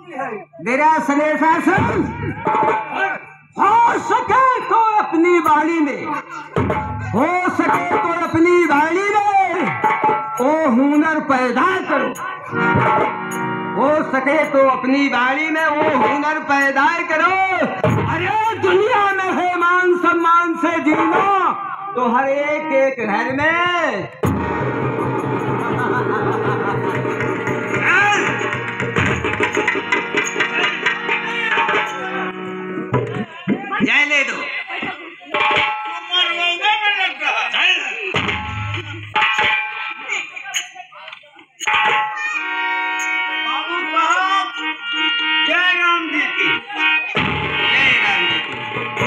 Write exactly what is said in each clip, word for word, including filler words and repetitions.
मेरा सलेसा सुन, हो सके तो अपनी बाड़ी में, हो सके तो अपनी बाड़ी में ओ हुनर पैदा करो, हो सके तो अपनी बाड़ी में वो हुनर पैदा करो। अरे दुनिया में है मान सम्मान से जीना, तो हर एक एक घर में जय ले दो। बाबू साहब जय राम जी की, जय राम जी की।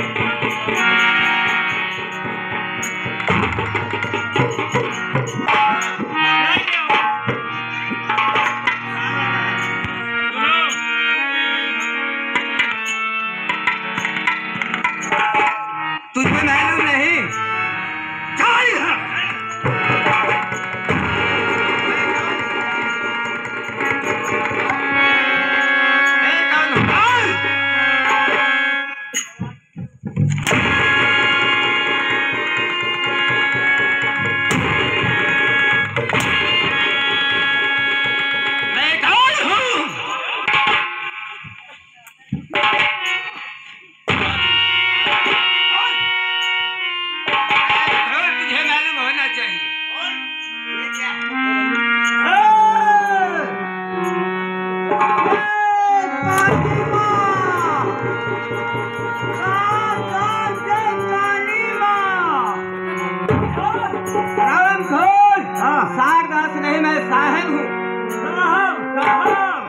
तुझे मालूम नहीं सारदास नहीं, मैं साहेब हूँ। साहब साहब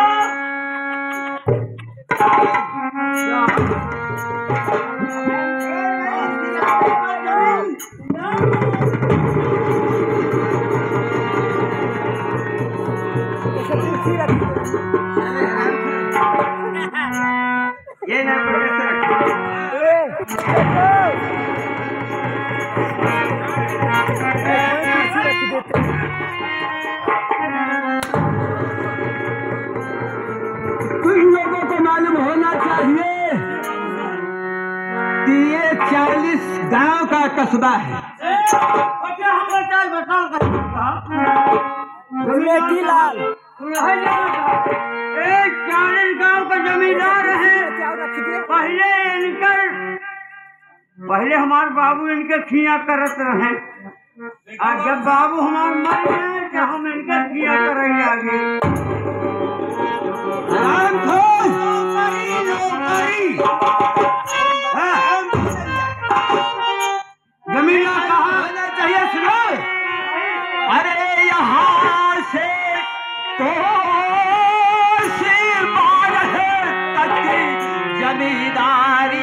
ये ना तुम लोगों को मालूम होना चाहिए कि ये चालीस गांव का कस्बा है। एक चालीस गांव का जमींदार है। पहले इनकर पहले हमारे बाबू इनके खिया करत रहे, और जब बाबू हमारे मर गए तो हम इनके खिया कर रहे आगे। जमीना कहाँ होना चाहिए सुनो। अरे यहाँ से तो जमींदारी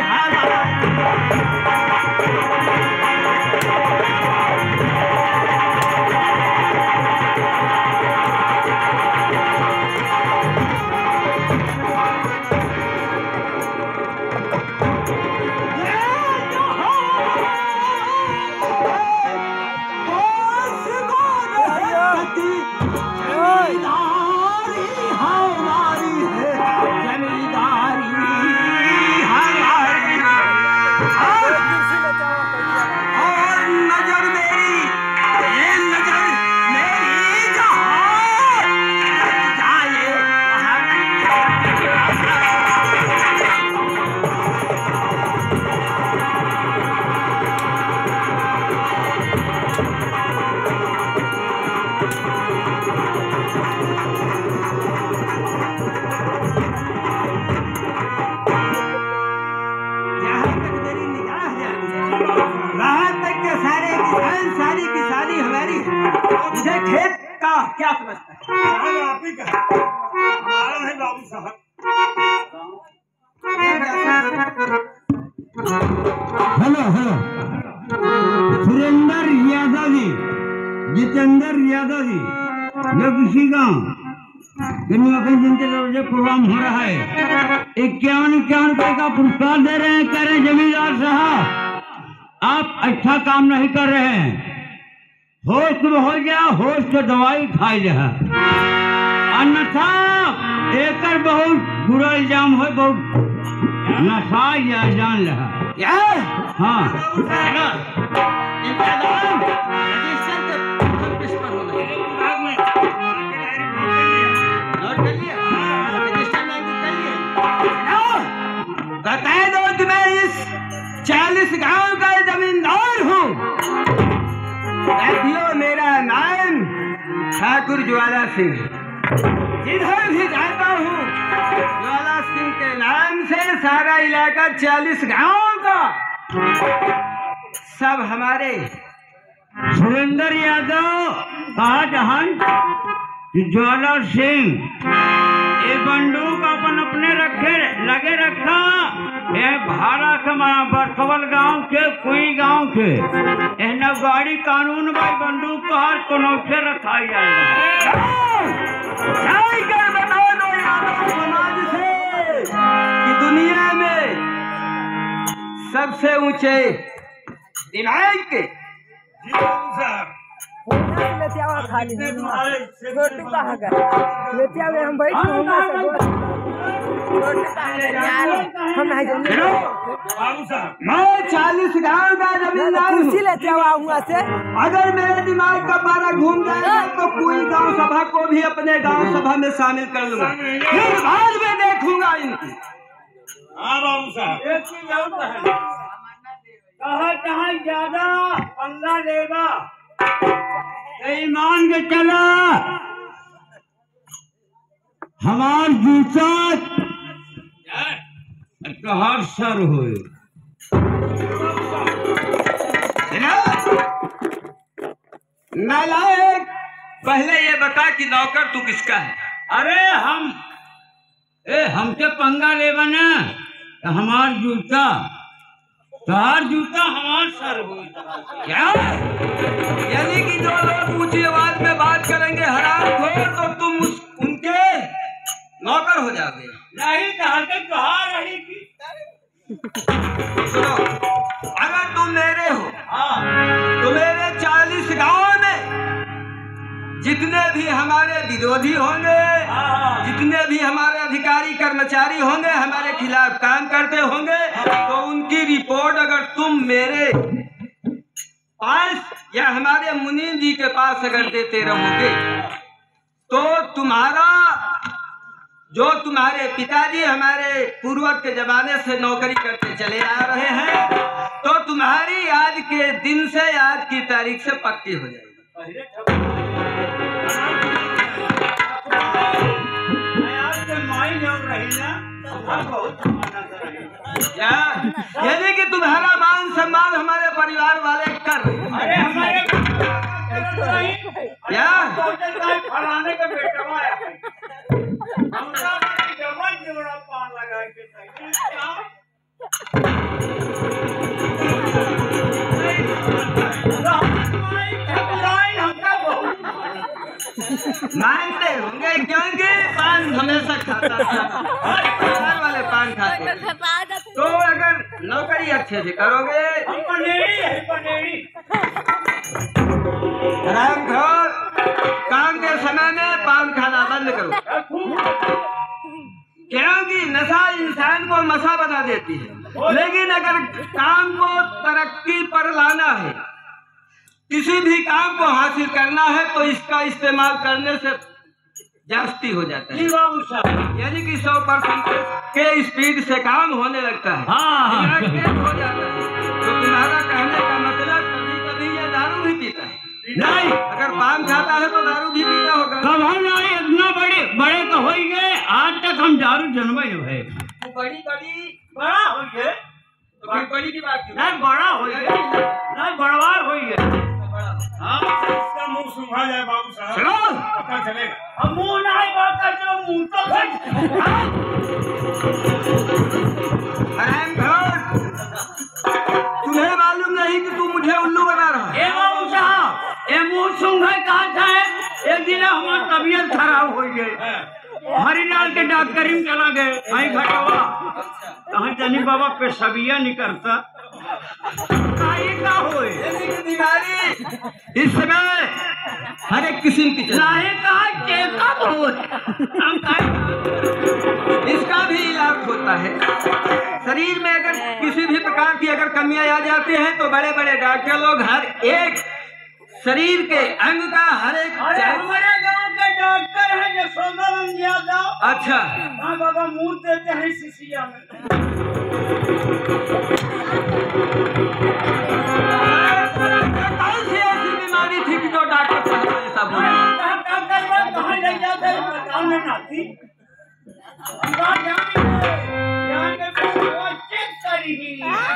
सारी की सारी हमारी। मुझे खेत का क्या समझता है? आप ही का हमारा है बाबू साहब। हेलो हेलो सुरेंद्र यादव जी, जितेंद्र यादव जी, जो किसी गाँव जिनके प्रोग्राम हो रहा है, इक्यावन इक्यावन रुपए का पुरस्कार दे रहे हैं। कह रहे हैं जमींदार साहब आप अच्छा काम नहीं कर रहे हैं, होश में हो गया, होश की दवाई खाई जा, अन्यथा एक बहुत बुरा इल्जाम हो, बहुत नशा या जान रहा। क्या? हाँ इंतजाम रजिस्टर के किस पर होना है? नोट कर लिया? रजिस्टर में कर लिया? बता दो कि मैं इस चालीस गांव का जमींदार हूँ। साथियों, मेरा नाम ठाकुर ज्वाला सिंह। जिधर भी जाता हूँ ज्वाला सिंह के नाम से सारा इलाका चालीस गांवों का सब हमारे। सुरेंद्र यादव कहा जहां ज्वाला सिंह ये बंदूक अपन अपने रखे लगे रखा। ये भाड़ा कमाया बरसवल गांव के कोई गांव के एना गाड़ी कानून भाई बंदूक को हर कोनो से रखा जाएगा। जाकर बता दो यादव समाज से कि दुनिया में सबसे ऊंचे दिमाग के लेते आओ खाली रोटी कहाँ गए लेते आओ हम बैठ रोटी कहाँ गए यार हम नहीं जानते। मैं चालीस गांव का जमींदार हूँ। कुर्सी लेते आओ वहाँ से। अगर मेरे दिमाग का पारा घूम जाएगा तो कोई गांव सभा को भी अपने गांव सभा में शामिल कर लूंगा। फिर बाद में देखूंगा इनकी। हाँ बाबू साहब, एक चीज और है, कहा कहाँ ज्यादा पंगा लेगा ईमान के चला हमार जूता कहार सर हुए। नालायक, पहले ये बता कि नौकर तू किसका है? अरे हम ए हमसे पंगा लेवा ना तो हमार जूता तार जूता हमार सर हुई। क्या? यानी कि जो लोग ऊंची आवाज में बात करेंगे हरामखोर, तो तुम उस, उनके नौकर हो जाओगे। नहीं कहा के कहा रही थी। सुनो, अगर तुम मेरे हो हाँ तो मेरे चालीस गांवों में जितने भी हमारे विरोधी होंगे, हाँ। जितने भी हमारे अधिकारी कर्मचारी होंगे, हमारे खिलाफ काम करते होंगे, तो उनकी रिपोर्ट अगर तुम मेरे पास या हमारे मुनीम जी के पास अगर देते रहोगे तो तुम्हारा जो तुम्हारे पिताजी हमारे पूर्वज के जमाने से नौकरी करते चले आ रहे हैं, तो तुम्हारी आज के दिन से आज की तारीख से पक्की हो जाएगी। यानी कि तुम्हारा मान सम्मान हमारे परिवार वाले कर रहे हैं। अरे हमारे क्या? फलाने का बेटा आया डबल जोड़ा पान लगा के मानते होंगे क्योंकि पान हमेशा खाता था, परिवार वाले पान खाते। तो अगर नौकरी अच्छे से करोगे, हरामखोर, काम के समय में पान खाना बंद करो, क्योंकि नशा इंसान को मसा बना देती है। लेकिन अगर काम को तरक्की पर लाना है, किसी भी काम को हासिल करना है, तो इसका इस्तेमाल करने से जास्ती हो जाता है। यानी कि सौ परसेंट के स्पीड से काम होने लगता है। हाँ। हो जाता है। तो तुम्हारा कहने का मतलब कभी कभी ये दारू भी पीता है? नहीं, अगर पान खाता है तो दारू भी पीता होगा। कब हम नहीं इतना बड़े बड़े तो हो गए, आज तक हम दारू जन्म ही है। बड़ी बड़ी बड़ा हो गए तो फिर बड़ी की बात क्यों? नहीं, बड़ा हो गए नहीं, बड़वार हो गए। हाँ, इसका मुंह सूखा जाए बाबू साहब, चलो पता चलेगा। हम मुंह नहीं बात करते, मुंह तो हरामखोर, तुम्हें मालूम नहीं कि तू मुझे उल्लू बना रहा है? ए बाबू साहब, ये मुंह सूंघे कहा था। एक दिन हमारी तबीयत खराब हो गई, हरिलाल के डॉक्टरी में चला गए, वहीं घटवा कहा जानी बाबा पे सबिया नहीं करता का होए बीमारी इस समय हर एक किस्म की चल रही है। नहीं कहा चेकअप हो हम इस बीमारियां आ जाती हैं तो बड़े बड़े डॉक्टर लोग हर एक शरीर के अंग का हर एक अरे हमारे गांव के डॉक्टर हैं यशोदानंद यादव। अच्छा हाँ बाबा, मूड देते हैं शिशिया में। कौन सी ऐसी बीमारी थी कि जो डॉक्टर साहब ने ऐसा बोला? डॉक्टर लोग कहाँ ले जाते हैं अस्पताल में नाती। हम बाहर जाएंगे, जाएंगे तो वो चेक करेंगे।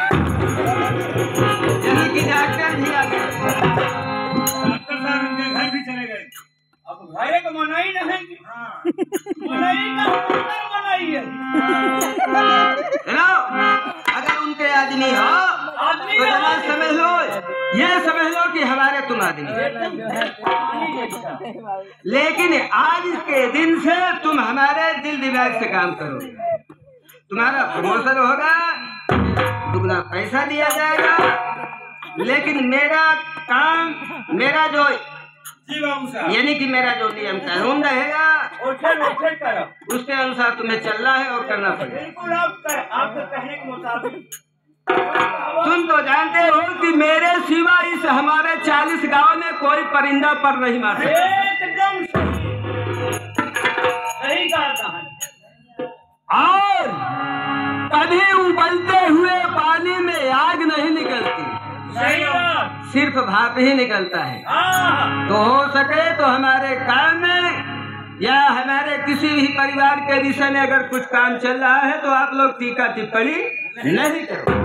यानी कि डॉक्टर भी आ गए। डॉक्टर साहब उनके घर भी चले गए। अब घरे को मनाई नहीं कि हाँ मनाई का अंदर मनाई है। हेलो, अगर उनके आदमी हो आदमी तो है। जरा समझ लो, ये समझ लो कि हमारे तुम आदमी हो। लेकिन आज के दिन से तुम हमारे दिल दिमाग से काम करो, तुम्हारा प्रमोशन होगा, दुगना पैसा दिया जाएगा। लेकिन मेरा काम, मेरा जो जी बाबू साहब। यानी कि मेरा जो नियम कानून रहेगा ओछे ओछे करो, उसके अनुसार तुम्हें चलना है और करना पड़ेगा। बिल्कुल आप कर, आपके कहने के मुताबिक। तुम तो जानते हो कि मेरे सिवा इस हमारे चालीस गांव में कोई परिंदा पर नहीं मार सकता। एकदम सही सही कहा है। और कभी उबलते हुए पानी में आग नहीं निकलती, सही बात। सिर्फ भाप ही निकलता है। हाँ तो हो सके तो हमारे काम में या हमारे किसी भी परिवार के विषय में अगर कुछ काम चल रहा है तो आप लोग टीका टिप्पणी नहीं करो,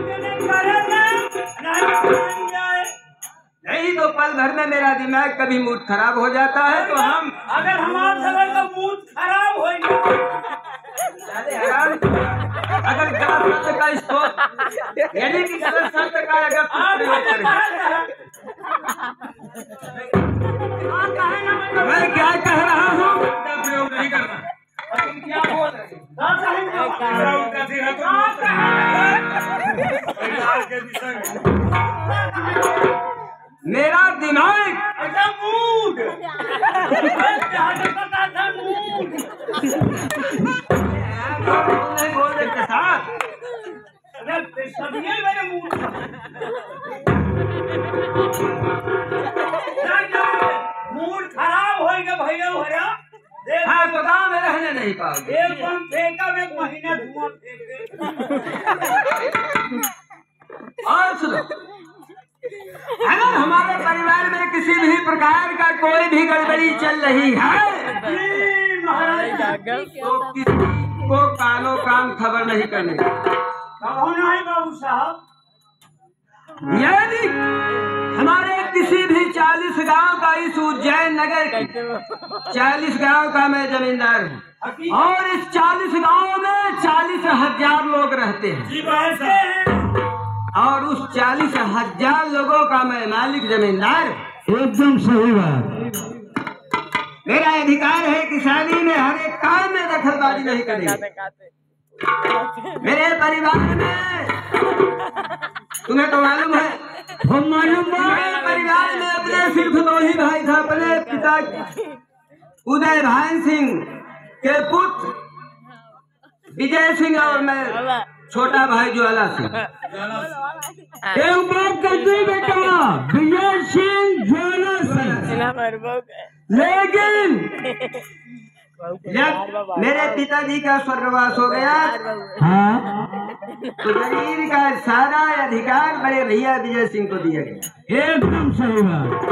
नहीं तो पल भर में मेरा दिमाग कभी मूड खराब हो जाता है तो हम अगर हमारे समय का मूड खराब हो अगर गलत शब्द का स्टोर यानी कि गलत शब्द का अगर कुछ प्रयोग करें। मैं क्या कह रहा हूँ? उनका प्रयोग नहीं करना। क्या बोल रहे पूरा उनका सिरा तो परिवार के विषय में। मेरा दिमाग अच्छा मूड पता था मूड नहीं बोल रहे के साथ सभी मेरे मूड मूड खराब हो गया भैया भैया। हाँ तो गाँव में रहने नहीं पाओगे। एक बम फेंका में एक महीना धुआं फेंके। और सुनो, अगर हमारे परिवार में किसी भी प्रकार का कोई भी गड़बड़ी चल रही है जी महाराज तो किसी को कानो कान खबर नहीं करनी। कहो नहीं बाबू साहब। यानी हमारे किसी भी चालीस गांव का, इस उज्जैन नगर की चालीस गांव का मैं जमींदार हूँ और इस चालीस गांव में चालीस हजार लोग रहते हैं जी बाबू साहब। और उस चालीस हजार लोगों का मैं मालिक जमींदार। एकदम सही बात। मेरा अधिकार है किसानी में हर एक काम में दखलबाजी नहीं करेंगे। मेरे परिवार में तुम्हें तो मालूम है, हम मालूम मेरे परिवार में अपने सिर्फ दो ही भाई था, अपने पिता उदय भान सिंह के पुत्र विजय सिंह और मैं छोटा भाई ज्वाला सिंह। एक बात करते बेटा, विजय सिंह ज्वाला सिंह। लेकिन जब मेरे पिताजी का स्वर्गवास हो गया हाँ तो जमीन का सारा अधिकार बड़े भैया विजय सिंह को दिया गया। एकदम सही बात।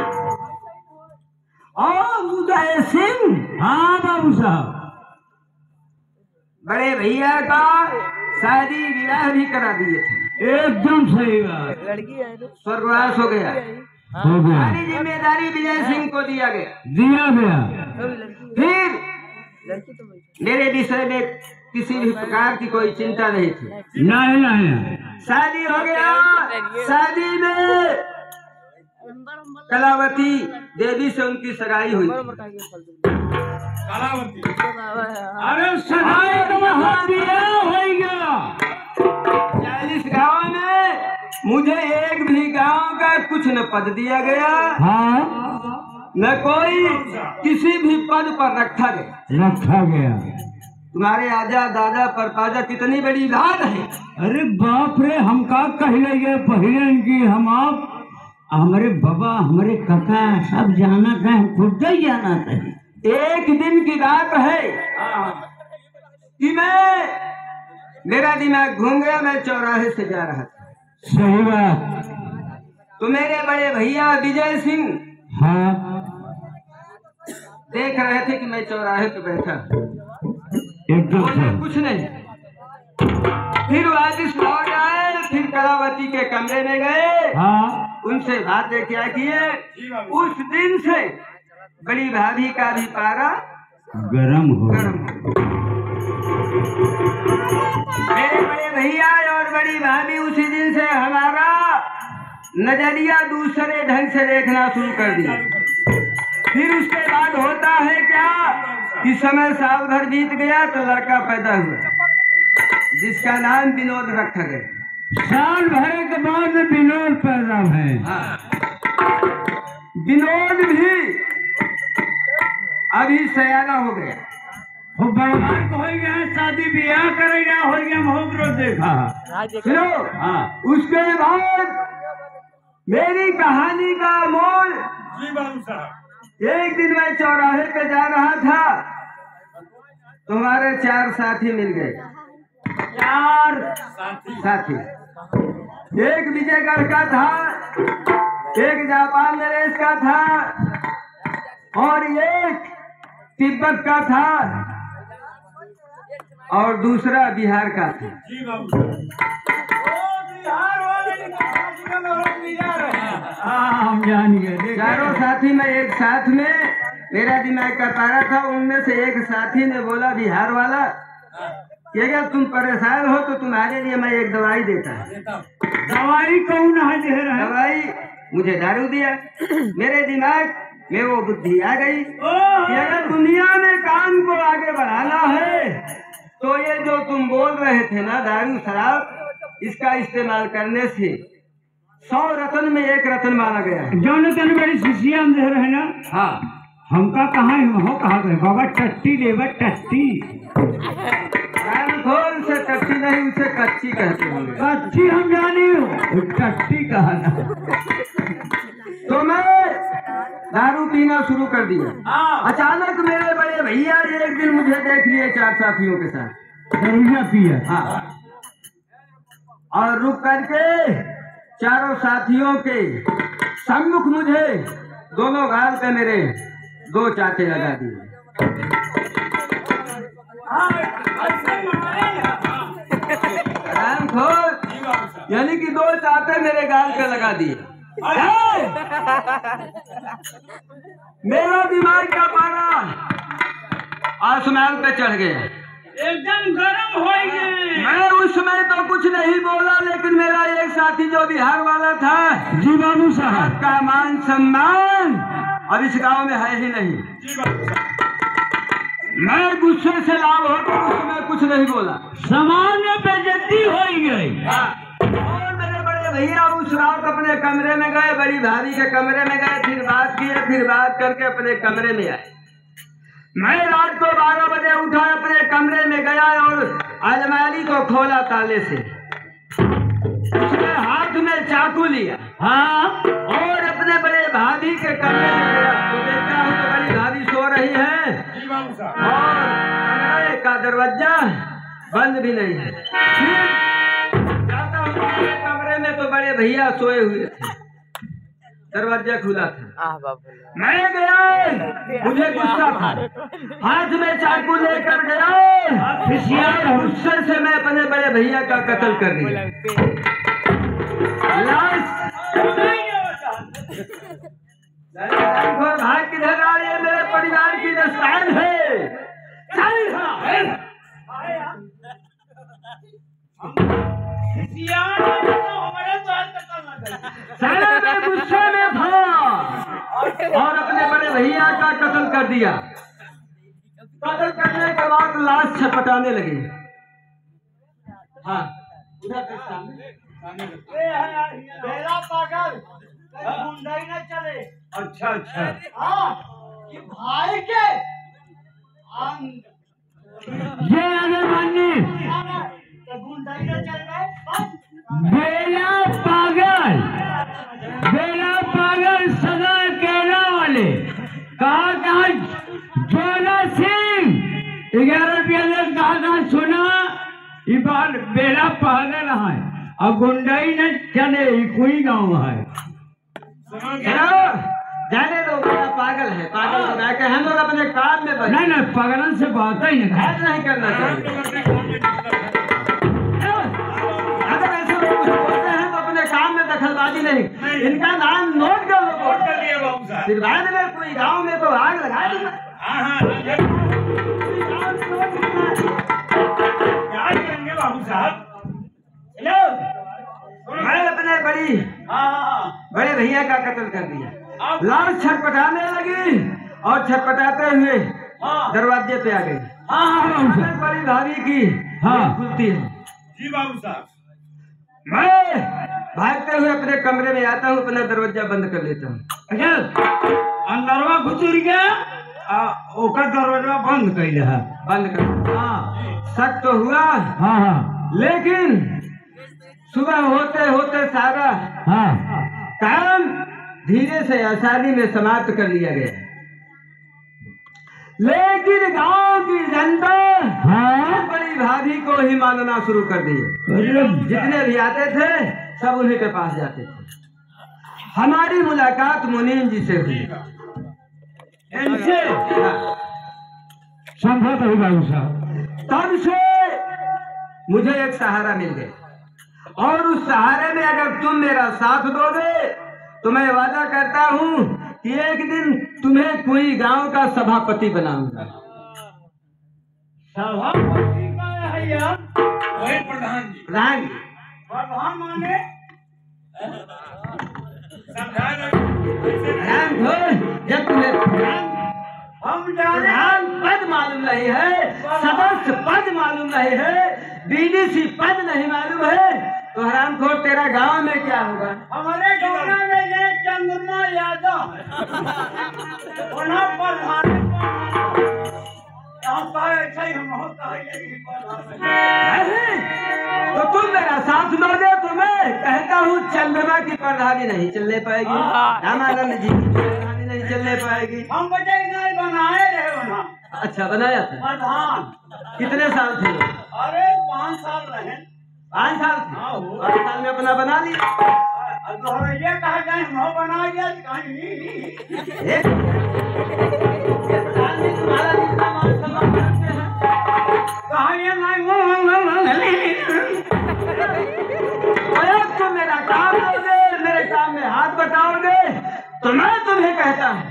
और उदय सिंह हाँ बाबू साहब, बड़े भैया का शादी विवाह भी करा दिए थे। एकदम सही बात। स्वर्गवास हो गया, हो गया, सारी जिम्मेदारी विजय सिंह को दिया गया। दिया गया। फिर मेरे विषय में किसी भी प्रकार की कोई चिंता नहीं थी। नहीं नहीं, शादी हो गया, शादी में कलावती देवी से उनकी सगाई हुई। कलावती। अरे सगाई तो वहाँ दिया हो गया। चालीस गाँव में मुझे एक भी गांव का कुछ न पद दिया गया, हाँ न कोई किसी भी पद पर रखा गया। रखा गया। तुम्हारे आजा दादा परपाजा कितनी बड़ी बात है। अरे बाप रे, हम का कहले ये पहले की हम आप हमारे बाबा हमारे काका सब जाना था, हम खुद ही जाना था। एक दिन की बात है कि मैं मेरा दिमाग घूम गया, मैं चौराहे से जा रहा था। सही बात। तो मेरे बड़े भैया विजय सिंह हाँ देख रहे थे कि मैं चौराहे पे बैठा, एकदम बोले सही। कुछ नहीं। फिर वापिस लौट आए, फिर कलावती के कमरे में गए, हाँ उनसे बातें क्या किए। उस दिन से बड़ी भाभी का भी पारा गरम हो गर्म हो। मेरे बड़े भैया और बड़ी भाभी उसी दिन से हमारा नजरिया दूसरे ढंग से देखना शुरू कर दिया। फिर उसके बाद होता है क्या कि समय साल भर बीत गया तो लड़का पैदा हुआ जिसका नाम विनोद रखा गया। साल भर के बाद विनोद पैदा है। विनोद भी अभी सयाना हो गया, वो बर्बाद हो गया, शादी ब्याह करेगा हो गया, बहुत रोज देखा। सुनो, हाँ उसके बाद मेरी कहानी का मोड़। जी बाबू साहब। एक दिन मैं चौराहे पे जा रहा था, तुम्हारे चार साथी मिल गए। चार साथी, एक विजयगढ़ का था, एक जापान नरेश का था और एक तिब्बत का था और दूसरा बिहार का था। जी बाबू साहब। हाँ हम जान गए। चारों साथी में एक साथ में मेरा दिमाग का तारा था। उनमें से एक साथी ने बोला बिहार वाला कि अगर तुम परेशान हो तो तुम्हारे लिए मैं एक दवाई देता है। दवाई कौन है दे रहा है? दवाई मुझे दारू दिया। मेरे दिमाग में वो बुद्धि आ गई कि अगर दुनिया में काम को आगे बढ़ाना है तो ये जो तुम बोल रहे थे ना दारू शराब, इसका इस्तेमाल करने से सौ रतन में एक रतन माना गया है। जौन तेन बड़ी शिशिया हम दे रहे ना। हाँ, हमका कहाँ है हो कहा गए बाबा टट्टी लेवा टट्टी। कान खोल से टट्टी नहीं, उसे कच्ची कहते होंगे। कच्ची हम जानी हो, टट्टी कहा ना। तो मैं दारू पीना शुरू कर दिया। अचानक मेरे बड़े भैया एक दिन मुझे देख लिए चार साथियों के साथ दरुइया पिया। हाँ, और रुक करके चारों साथियों के सम्मुख मुझे दोनों गाल पे मेरे दो चाटे लगा दिए। राम खोर, यानी कि दो चाटे मेरे गाल पे लगा दिए। मेरा दिमाग का पारा आसमान पे चढ़ गया, एकदम गरम हो गए। मैं उस समय तो कुछ नहीं बोला, लेकिन मेरा एक साथी जो बिहार वाला था, जी बाबू साहब, का मान सम्मान अब इस गांव में है ही नहीं। मैं गुस्से से लाभ होकर उस समय कुछ नहीं बोला। सामान्य बेइज्जती हो गई। और मेरे बड़े भैया उस रात अपने कमरे में गए, बड़ी भाभी के कमरे में गए, फिर बात किए, फिर बात करके अपने कमरे में आए। मैं रात को बारह बजे उठा, अपने कमरे में गया और अलमारी को खोला ताले से। उसने हाथ में चाकू लिया, हाँ, और अपने बड़े भाभी के कमरे में गया। तो देखता हूँ तो बड़ी भाभी सो रही है जी बाबू साहब। और कमरे का दरवाजा बंद भी नहीं है। फिर जाता हूँ अपने कमरे में तो बड़े भैया सोए हुए थे, दरवाजा खुला था। मैं गया, मुझे गुस्सा था, हाथ में चाकू लेकर गया, गुस्से से मैं अपने बड़े भैया का कत्ल कर दिया। लाश भाग किधर आ रही है? मेरे परिवार की दस्तान है। चल यहाँ। साले मैं गुस्से में था और अपने बड़े भैया का कत्ल कर दिया। कत्ल करने के बाद लाश छपटाने लगे। हाँ, उधर देख सामने। पागल गुंडाई न चले। अच्छा अच्छा, हाँ, कि भाई के अंग ये बेला पागल, बेला पागल सदा कहना वाले कहा कहा ज्वाला सिंह ग्यारह रुपया ले कहा कहा सुना ये बार बेला पागल है और गुंडाई न चले कोई गाँव है। चलो जाने दो, बेटा पागल है, पागल बना के हम लोग अपने काम में बने। नहीं नहीं पागलन से बात ही नहीं है। ऐसा नहीं करना चाहिए। अगर ऐसे लोग कुछ बोलते हैं तो अपने काम में दखलबाजी नहीं, इनका नाम नोट कर लो। नोट कर लिए बाबू साहब। फिर बाद में कोई गांव में तो आग लगा देगा। हाँ हाँ ये क्या करेंगे बाबू साहब? हेलो, मैं अपने बड़ी हाँ बड़े भैया का कत्ल कर दिया। लाश छटपटाने लगी और छटपटाते हुए दरवाजे पे आ गई। हाँ हाँ अपने बड़ी भाभी की हाँ। खुलती है। जी बाबू साहब। मैं भागते हुए अपने कमरे में आता हूँ, अपना दरवाजा बंद कर लेता हूँ। अच्छा अंदरवा घुसुर गया आ, ओकर दरवाजा बंद कर है। बंद कर। हाँ शक तो हुआ, हाँ हाँ लेकिन सुबह होते होते सारा हाँ काम धीरे से आसानी में समाप्त कर लिया गया। लेकिन गांव की जनता हाँ बड़ी भाभी को ही मानना शुरू कर दिए। अरे जितने भी आते थे सब उन्हीं के पास जाते थे। हमारी मुलाकात मुनीम जी से हुई। इनसे संभव हो बाबू साहब। तब से मुझे एक सहारा मिल गया और उस सहारे में अगर तुम मेरा साथ दोगे तो मैं वादा करता हूँ कि एक दिन तुम्हें कोई गांव का सभापति बनाऊंगा। सभापति का है यार? वही प्रधान जी। प्रधान जी, प्रधान माने समझा दो। प्रधान हो, जब तुम्हें प्रधान हम जाने प्रधान पद मालूम नहीं है, सदस्य पद मालूम नहीं है, बीडीसी पद नहीं मालूम है, तो हरामखोर तेरा गांव में क्या होगा? हमारे गाँव में ये चंद्रमा यादव उन्हें प्रधान ऐसा ही हम होता है। नहीं, तो तुम मेरा साथ दोगे तो मैं कहता हूँ चंद्रमा की प्रधानी नहीं चलने पाएगी, रामानंद जी की प्रधानी नहीं चलने पाएगी। हम बचे नहीं बनाए रहे उन्हें अच्छा बनाया था। प्रधान। कितने साल थे? अरे पाँच साल रहे। पाँच साल थे। पाँच साल में अपना बना लिया। अब ये कहा जाए हम बना दिया कहीं एक- प्रधान जी तुम्हारा जितना मान सम्मान करते हैं। कहा ये नहीं अरे तुम मेरा काम दोगे, मेरे काम में हाथ बटाओगे तो मैं तुम्हें कहता हूँ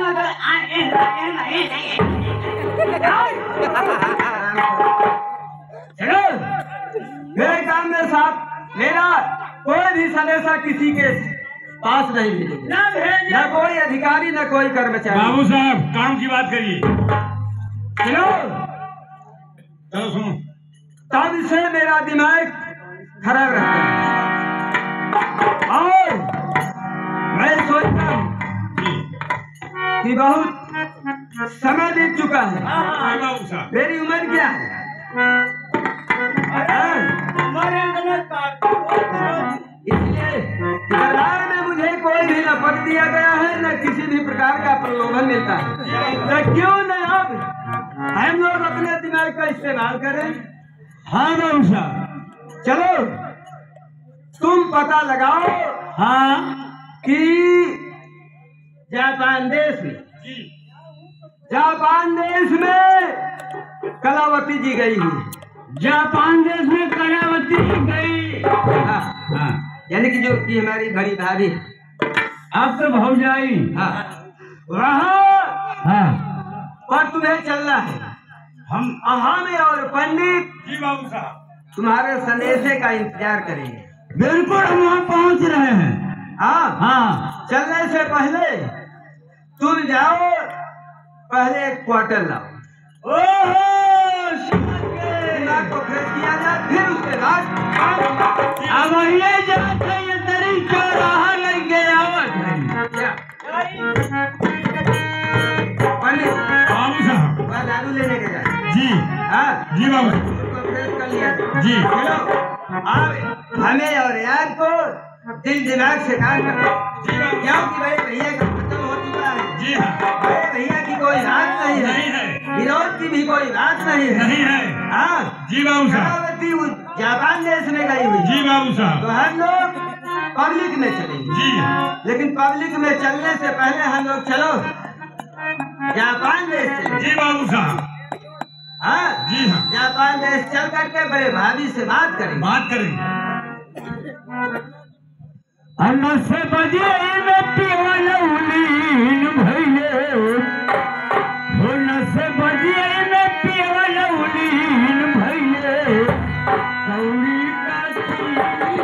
चलो मेरे काम में साथ मेरा कोई भी सदस्य किसी के पास नहीं भेजेंगे, ना भेजे। न कोई अधिकारी न कोई कर्मचारी। बाबू साहब काम की बात करिए। चलो चलो सुनो। तब से मेरा दिमाग खराब रहता है और मैं सोचता हूँ कि बहुत समय बीत चुका है। जी बाबू साहब। मेरी उम्र क्या है? हमारे इसलिए दरबार में मुझे कोई भी न पद दिया गया है न किसी भी प्रकार का प्रलोभन मिलता है, तो क्यों न अब हम लोग अपने दिमाग का इस्तेमाल करें। हाँ बाबू साहब। चलो तुम पता लगाओ हाँ कि जापान देश में जापान देश में कलावती जी गई हुई। जापान देश में कलावती गई। हाँ, हाँ यानी कि जो कि हमारी बड़ी भाभी अब तो भौजाई। हाँ वहाँ हाँ पर तुम्हें चलना है। हम हम और पंडित जी बाबू साहब। तुम्हारे संदेशे का इंतजार करेंगे। बिल्कुल हम वहाँ पहुँच रहे हैं। हाँ हाँ चलने से पहले तुम जाओ, पहले एक क्वार्टर लाओ। ओहो दिमाग को फ्रेश किया जाए, फिर उसके बाद अब ये जाते ये तरी चौराहा लग गया पंडित बाबू साहब। वहाँ दारू लेने के जाए। जी हाँ जी बाबू। उसको फ्रेश मदद कर लिया जी। चलो अब हमें और यार को दिल दिमाग से काम करना जी बाबू क्योंकि बड़े भैया का खत्म हो चुका है। जी हाँ बड़े भैया की कोई बात नहीं है, नहीं है विरोध की भी कोई बात नहीं है। नहीं है हाँ जी बाबू साहब कलावती उस जापान देश में गई हुई जी बाबू तो साहब हम लोग पब्लिक में चलेंगे, जी लेकिन पब्लिक में चलने से पहले हम लोग चलो जापान देश चले। जी बाबू साहब हाँ जी हाँ जापान देश चल करके बड़े भाभी से बात करेंगे। बात करेंगे अन्ना से बजे में पियल उलीन भइले हो न से बजे में पियल उलीन भइले कौड़ी का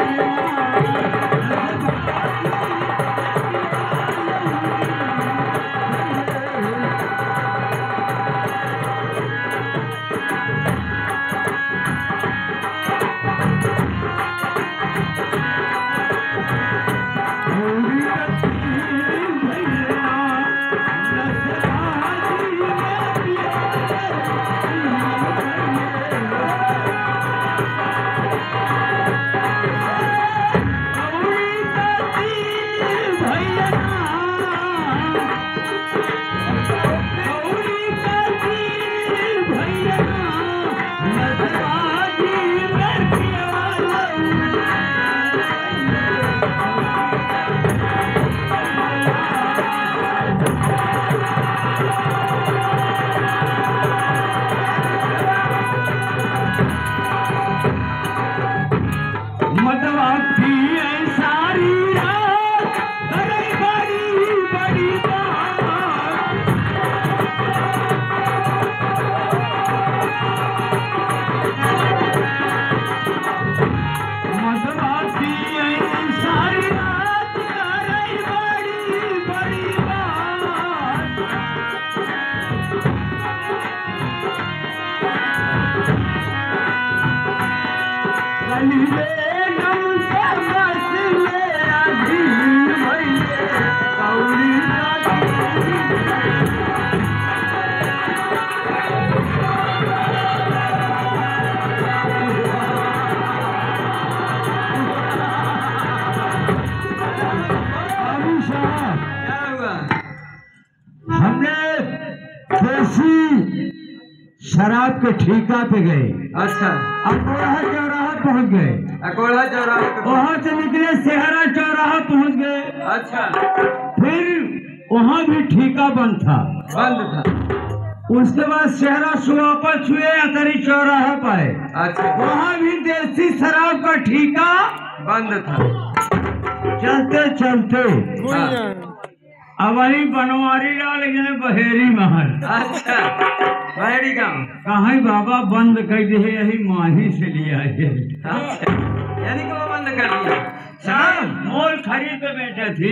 शराब के ठेका पे गए। अच्छा अकोढ़ा चौराहा पहुंच गए। अकोढ़ा चौराहे पे वहां से निकले सेहरा चौराहा पहुंच गए। अच्छा फिर वहां भी ठेका बंद था बंद था। उसके बाद सेहरा से वापस हुए अतरी चौराहा पाए। अच्छा वहां भी देसी शराब का ठेका बंद था। चलते चलते हाँ। अब वही बनवारी लाल गए बहेरी महल। अच्छा बहेरी गाँव कहा बाबा बंद कर दिए यही माही से लिया है। अच्छा यानी कि वो बंद कर दिया। साहब मोल खरीद के बैठे थी।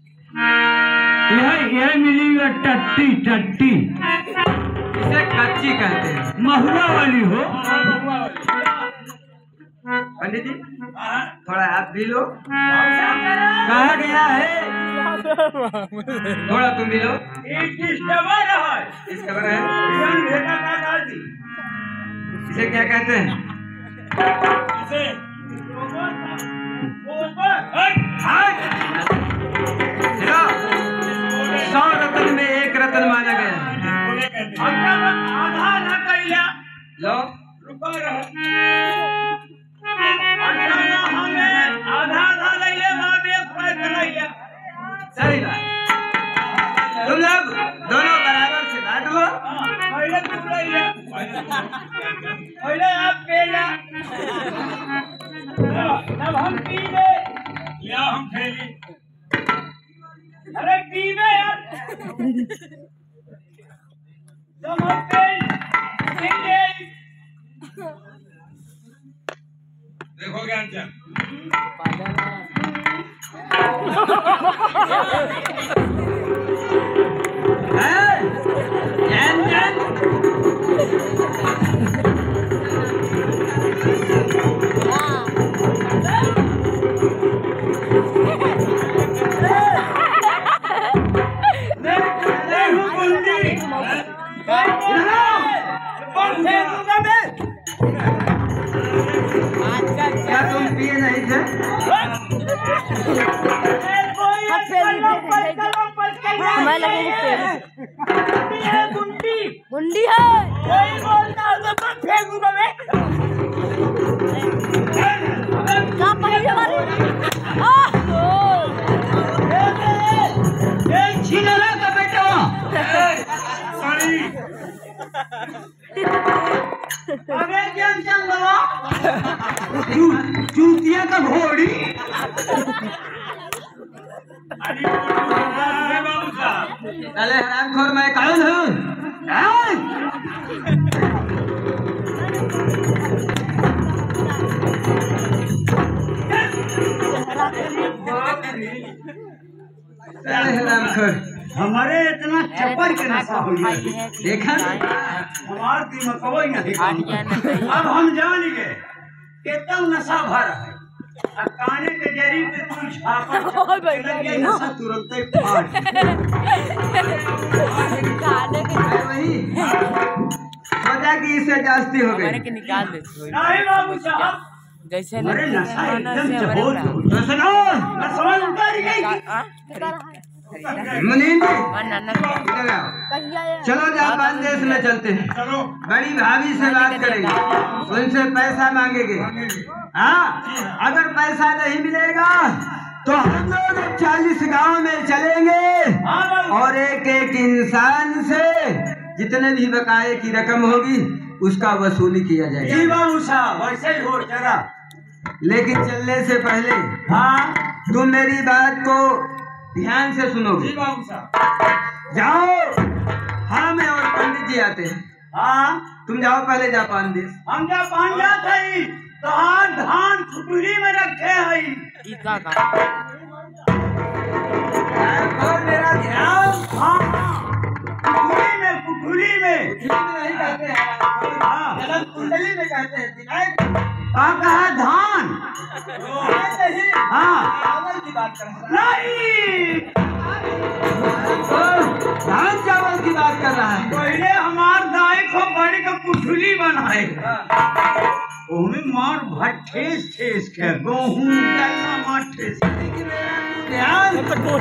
यह यह मिली हुई टट्टी टट्टी इसे कच्ची कहते हैं। महुआ वाली हो। पंडित जी थोड़ा हाथ भी लो। कहा गया है थोड़ा तुम भी लो। इसका बड़ा है इसे क्या कहते हैं? सौ रत्न में एक रत्न माना गया है। आधा आधा कैला लो रुको रहो आधा आधा ले ले बाप एक पैसा ले ले सही बात। तुम लोग दोनों बराबर से बांट लो। पहले तुम ले ले पहले आप पेला तब हम पी ले या हम खेली। अरे पीवे यार तुम हम पेल देखो ज्ञानचंद Hey! हमें लगे गुंडी गुंडी है कोई बोलता है तो फेंक दूंगा मैं कहाँ पकड़ हमारी एक छिनरा का बेटा सॉरी अबे क्या चंगला चूतिया का घोड़ी बाबू साहब अरे हरामखोर मैं कौन हूँ हरामखोर हमारे इतना चप्पल के नशा हो गया देखा हमार दिमाग कोई नहीं काम। अब हम जान गए कितना नशा भर है आ काने के जरी पे तू छापा लगे नशा तुरंत ही फाड़ खाने के वही सोचा कि इससे जास्ती हो गई के निकाल देते नहीं बाबू साहब जैसे अरे नशा एकदम हमारे जबोर तो सुनो नशा उतर गई मुनीम जी इधर आओ। चलो जापान देश में चलते हैं चलो बड़ी भाभी से बात करेंगे उनसे पैसा मांगेंगे हाँ अगर पैसा नहीं मिलेगा तो हम लोग चालीस गांव में चलेंगे और एक एक इंसान से जितने भी बकाये की रकम होगी उसका वसूली किया जी जाएगा बाबू साहब वैसे ही हो जरा लेकिन चलने से पहले हाँ तुम मेरी बात को ध्यान से सुनोगे जी बाबू साहब जाओ हाँ मैं और पंडित जी आते हैं हाँ तुम जाओ पहले जापान देश हम जापान जाते ही तो हाथ धान खुटुली में रखे है और मेरा ध्यान हाँ कुटुली में कुटुली में नहीं कहते हैं हाँ गलत कुंडली में कहते हैं दिनाय का कहा धान नहीं हाँ चावल की बात कर नहीं धान चावल की बात कर रहा है पहले हमार दाई को बड़ी का कुठुली बनाए ओमे मार भट ठेस ठेस के गेहूं डालना मार ठेस ध्यान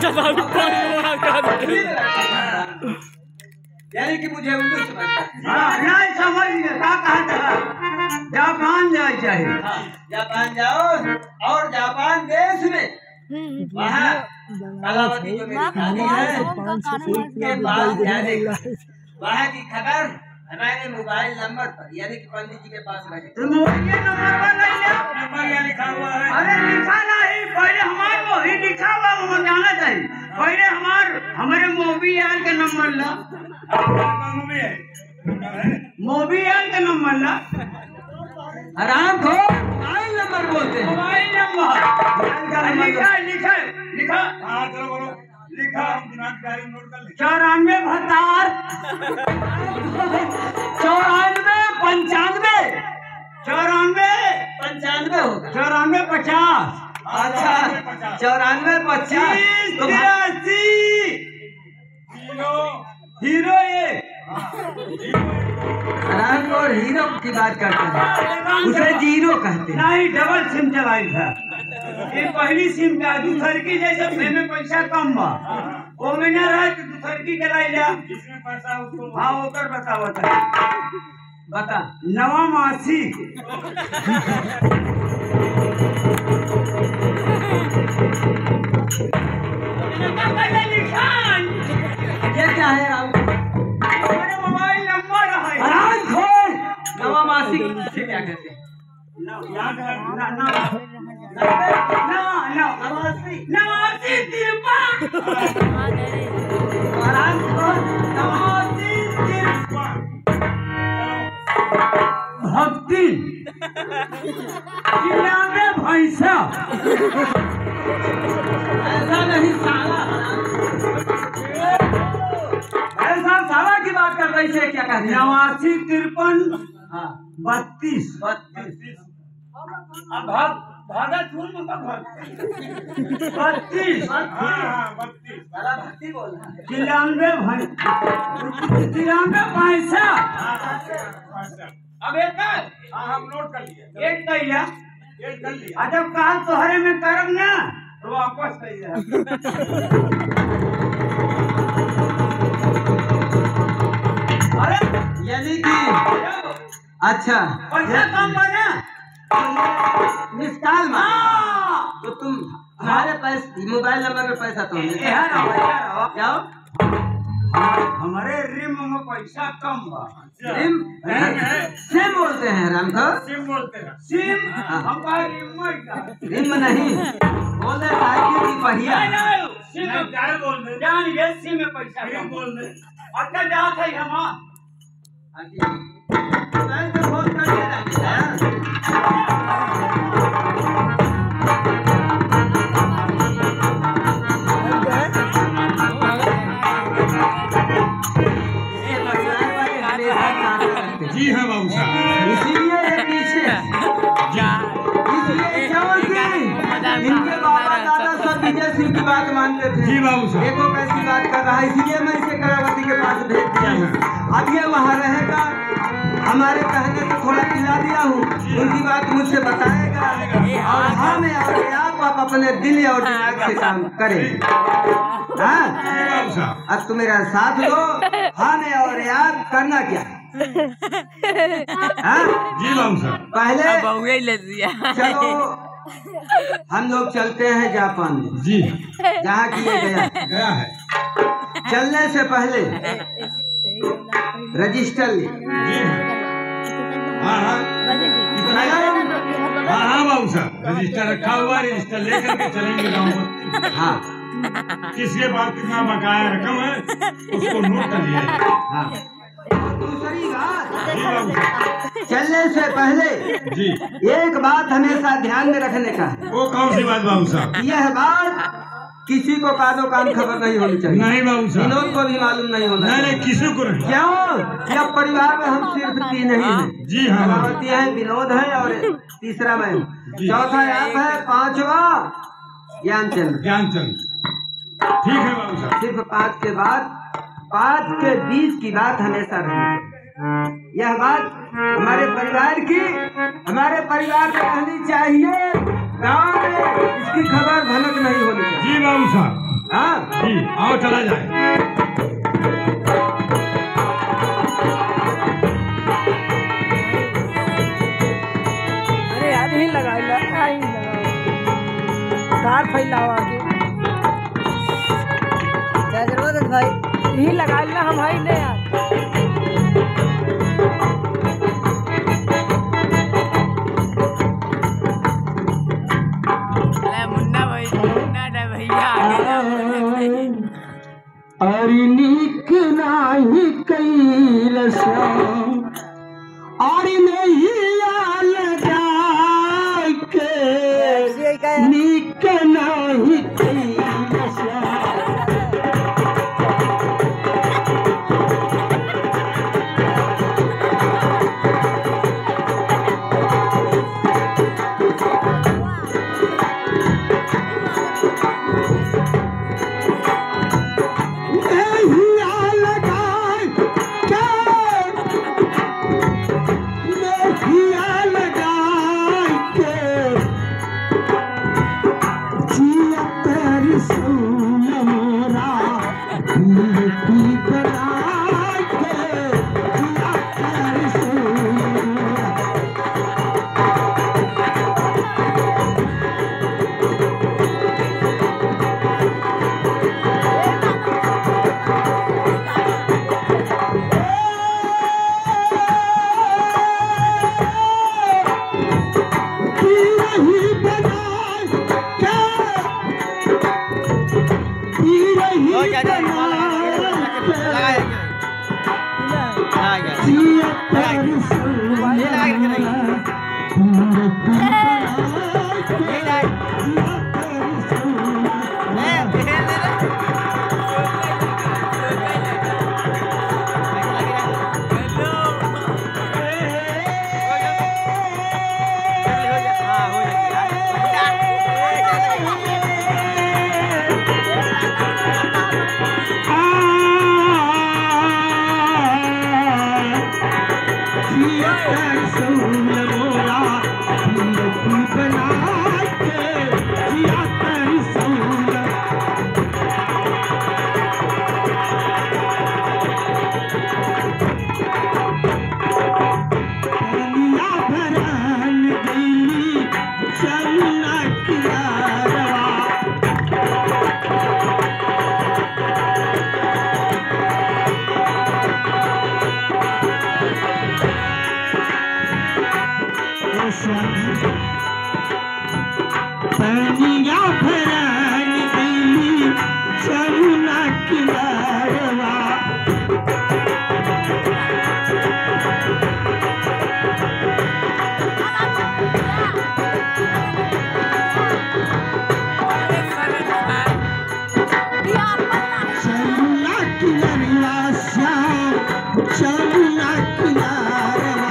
यानी कि मुझे उल्लू समझता है हाँ नहीं समझ गए का कहता है जापान जाए चाहे हाँ, जापान जाओ और जापान देश में वहाँ कलावती जो मेरी कहानी है उसके बाद जाने वहाँ की खबर हमारे मोबाइल नंबर पर यानी कि पंडित जी के पास रहे तुम ये नंबर पर नहीं ले नंबर क्या लिखा हुआ है अरे लिखा नहीं पहले हमारे वो ही लिखा हुआ वो जाना चाहिए पहले हमार हमारे मोबाइल का नंबर ला में है मोबाइल का नंबर ला आराम खो मोबाइल नंबर बोलते हैं मोबाइल नंबर लिखा लिखा लिखा हाँ चलो बोलो लिखा हम दिमाग गाड़ी नोट कर ले चौरानवे बहत्तर चौरानवे पंचानवे चौरानवे पंचानवे होगा चौरानवे पचास अच्छा चौरानवे पच्चीस तीस तो तिरासी हीरो हीरो ये आराम को हीरो की बात करते हैं उसे जीरो कहते हैं नहीं डबल सिम चलाई था ये पहली सिम का दूसर की जैसे में पैसा कम बा वो में न रहे तो दूसर की चलाई जा जिसमें पैसा उसको हाँ ओकर बताओ था बता नवा मासी ये क्या है राम मेरे मोबाइल नंबर है आराम खोल नवा मासिक से क्या कहते हैं याद है ना ना ना ना नवासी नवासी तिरपन आराम खोल नवासी तिरपन भक्ति निन्यानवे भैंसा ऐसा नहीं साला ऐसा साला की बात कर रही है क्या कहते हैं नवासी तिरपन हाँ बत्तीस बत्तीस अब भाग भागा चूर में भाग बत्तीस हाँ हाँ बत्तीस साला भक्ति बोल रहा है तिरानवे भैंस तिरानवे भैंसा अच्छा अब एक है हाँ हम नोट कर लिए एक कैला ये कर लिया। अजब काल तोहरे में करम ना तो वापस सही है। अरे यानी कि अच्छा पैसा कम बना निकाल मार हाँ तो तुम हमारे पैसे मोबाइल नंबर में पैसा तो नहीं यहाँ रहो, यहाँ रहो। जाओ हमारे रिम में पैसा कम बा सिम सिम बोलते हैं राम को सिम बोलते हैं। सिम हाँ। हमारा रिम में का रिम नहीं बोलते साइकिल की पहिया नहीं, सिम नहीं, क्या बोल दे? जान ये सिम में पैसा सिम कम बोल दे। अच्छा जात है हम बैंक में फोन कर दिया जाता है। जी हाँ बाबू साहब। इसीलिए ये पीछे इसलिए क्योंकि इनके बाबा दादा सब विजय सिंह की बात मानते थे। जी बाबू साहब। देखो कैसी बात कर रहा है, इसीलिए मैं इसे करावती के पास भेज दिया हूँ। अब ये वहाँ रहेगा, हमारे कहने से थोड़ा खिला दिया हूँ, उनकी बात मुझसे बताएगा और हम और आप आप अपने दिल और दिमाग से काम करें। हाँ जी बाबू साहब। अब तुम मेरा साथ दो, हमें और आप करना क्या? हाँ जी बाबू साहब। पहले चलो हम लोग चलते हैं जापान में, जी जहाँ की ये गया। गया है। चलने से पहले रजिस्टर ले। जी हाँ हाँ इतना हाँ हाँ बाबू साहब। रजिस्टर रखा हुआ, रजिस्टर लेकर के चलेंगे गाँव में। हाँ किसके पास कितना बकाया रकम है उसको नोट कर लिया जाए। हाँ दूसरी बात, जी बाबू साहब। चलने से पहले जी एक बात हमेशा ध्यान में रखने का है। वो कौन सी बात बाबू साहब? यह बात किसी को कादो कान खबर नहीं होनी चाहिए। नहीं बाबू साहब। विनोद को भी मालूम नहीं होना नहीं नहीं चाहिए। किसी को नहीं। क्यों? जब परिवार में हम सिर्फ तीन ही हैं। जी हाँ बाबू। कलावती है, विनोद है और तीसरा मैं हूँ, चौथा आप है, पांचवा ज्ञानचंद। ज्ञानचंद। ठीक है बाबू साहब। सिर्फ पाँच के बाद पाँच के बीच की बात हमेशा रहनी चाहिए। यह बात हमारे परिवार की हमारे परिवार में रहनी चाहिए। गाँव में इसकी खबर भनक नहीं होनी चाहिए। जी बाबू साहब। हाँ जी आओ चला जाए। अरे यार यही लगा लगा ही लगा कार फैलाओ आगे क्या जरूरत है भाई यही लगा ला हम भाई ले यार मुन्ना भाई मुन्ना ना भैया अरे नीक नाही कैलस अरे नैया लगा के नीक नाही कैलस Yeah. पनिया भरन गईली जमुना किनारवा जमुना किनारवा श्याम जमुना किनारवा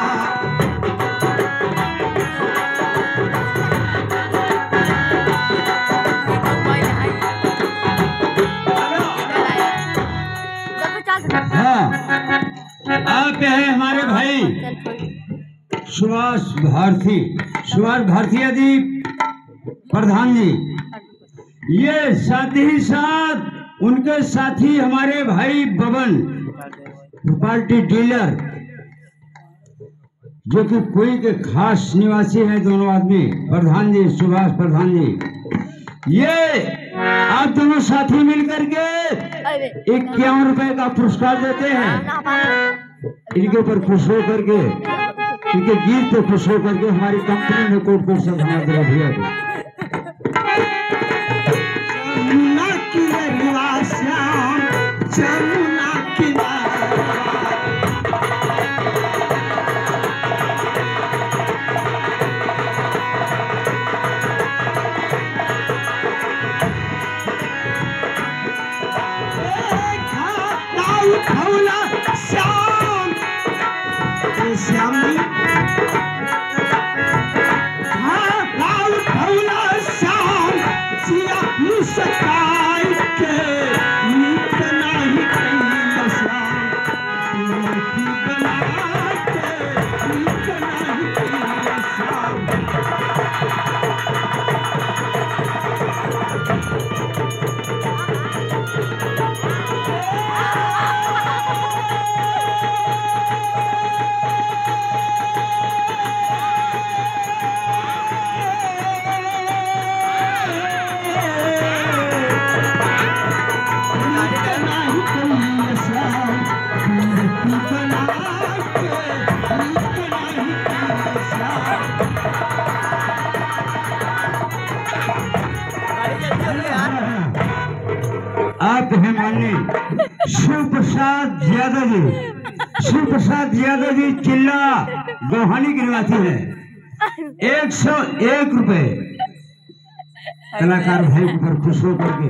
आप है हमारे भाई सुभाष भारती सुभाष भारती आदि प्रधान जी। ये साथ ही साथ उनके साथी हमारे भाई बबन प्रॉपर्टी डीलर जो कि कोई के खास निवासी हैं दोनों आदमी। प्रधान जी सुभाष प्रधान जी, ये आप दोनों साथी मिलकर के इक्यावन रुपए का पुरस्कार देते हैं। इनके ऊपर खुश हो करके इनके गीत पे खुश हो करके हमारी कंपनी ने कोट कोट से धन्यवाद दिया भैया को। जमुना किनारवा श्याम जमुना किनारवा खौला श्याम श्याम खौला श्याम जिया मुस्काई के नीत नहीं कहीं श्याम बना के नीत नहीं कहीं श्याम आप हैं माननीय शिव प्रसाद यादव जी। शिव प्रसाद यादव जी चिल्ला गोहानी के निवासी है। एक सौ एक रुपए कलाकार भाई के ऊपर खुश हो करके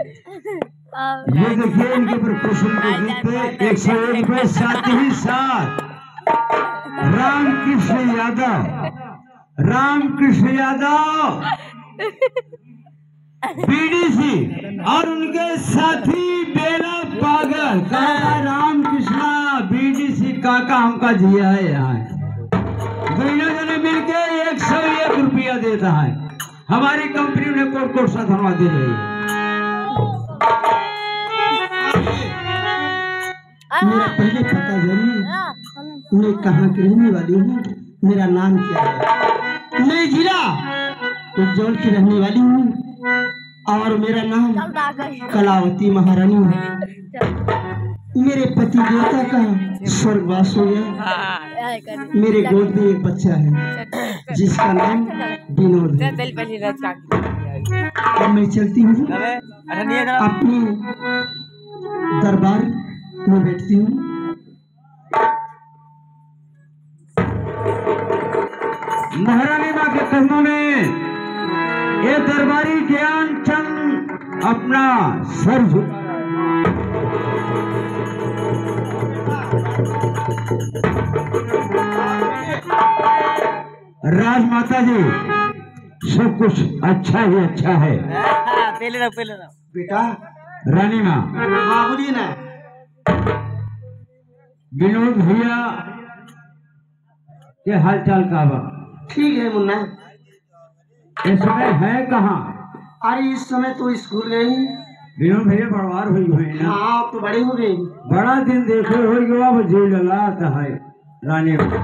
ये देखिए इनके ऊपर खुश होकर गीत पे एक सौ एक रुपए। साथ ही साथ रामकृष्ण यादव रामकृष्ण यादव बीडीसी और उनके साथी बेला पागल काका रामकृष्णा बीडीसी काका हमका दिया है यहाँ दोनों जने मिलके एक सौ एक रुपया देता है। हमारी कंपनी ने कोट कोट सा धन्यवाद दे रही है। मेरा पहले पता जरूर मैं कहाँ की रहने वाली हूँ, मेरा नाम क्या है। मैं जिला उज्जैन की रहने वाली हूँ और मेरा नाम कलावती महारानी है। मेरे पति देवता का स्वर्गवास हो गया। मेरे गोद में एक बच्चा है जिसका नाम विनोद है। अब मैं चलती हूँ अपनी दरबार में बैठती हूँ। महारानी माँ के चरणों में ये दरबारी ज्ञान चंद अपना सर झुका राजमाता जी सब कुछ अच्छा ही अच्छा है। पहले रहो पहले रहो बेटा रानी माँ हाँ बोलिए ना। विनोद भैया के हाल चाल का बा ठीक है मुन्ना। इस समय है कहाँ? अरे इस समय तो स्कूल गई। विनोद भैया बड़वार हो गए ना। हाँ तो बड़े हो गए। बड़ा दिन देखे हो गया वो जी ललाता है रानी माँ।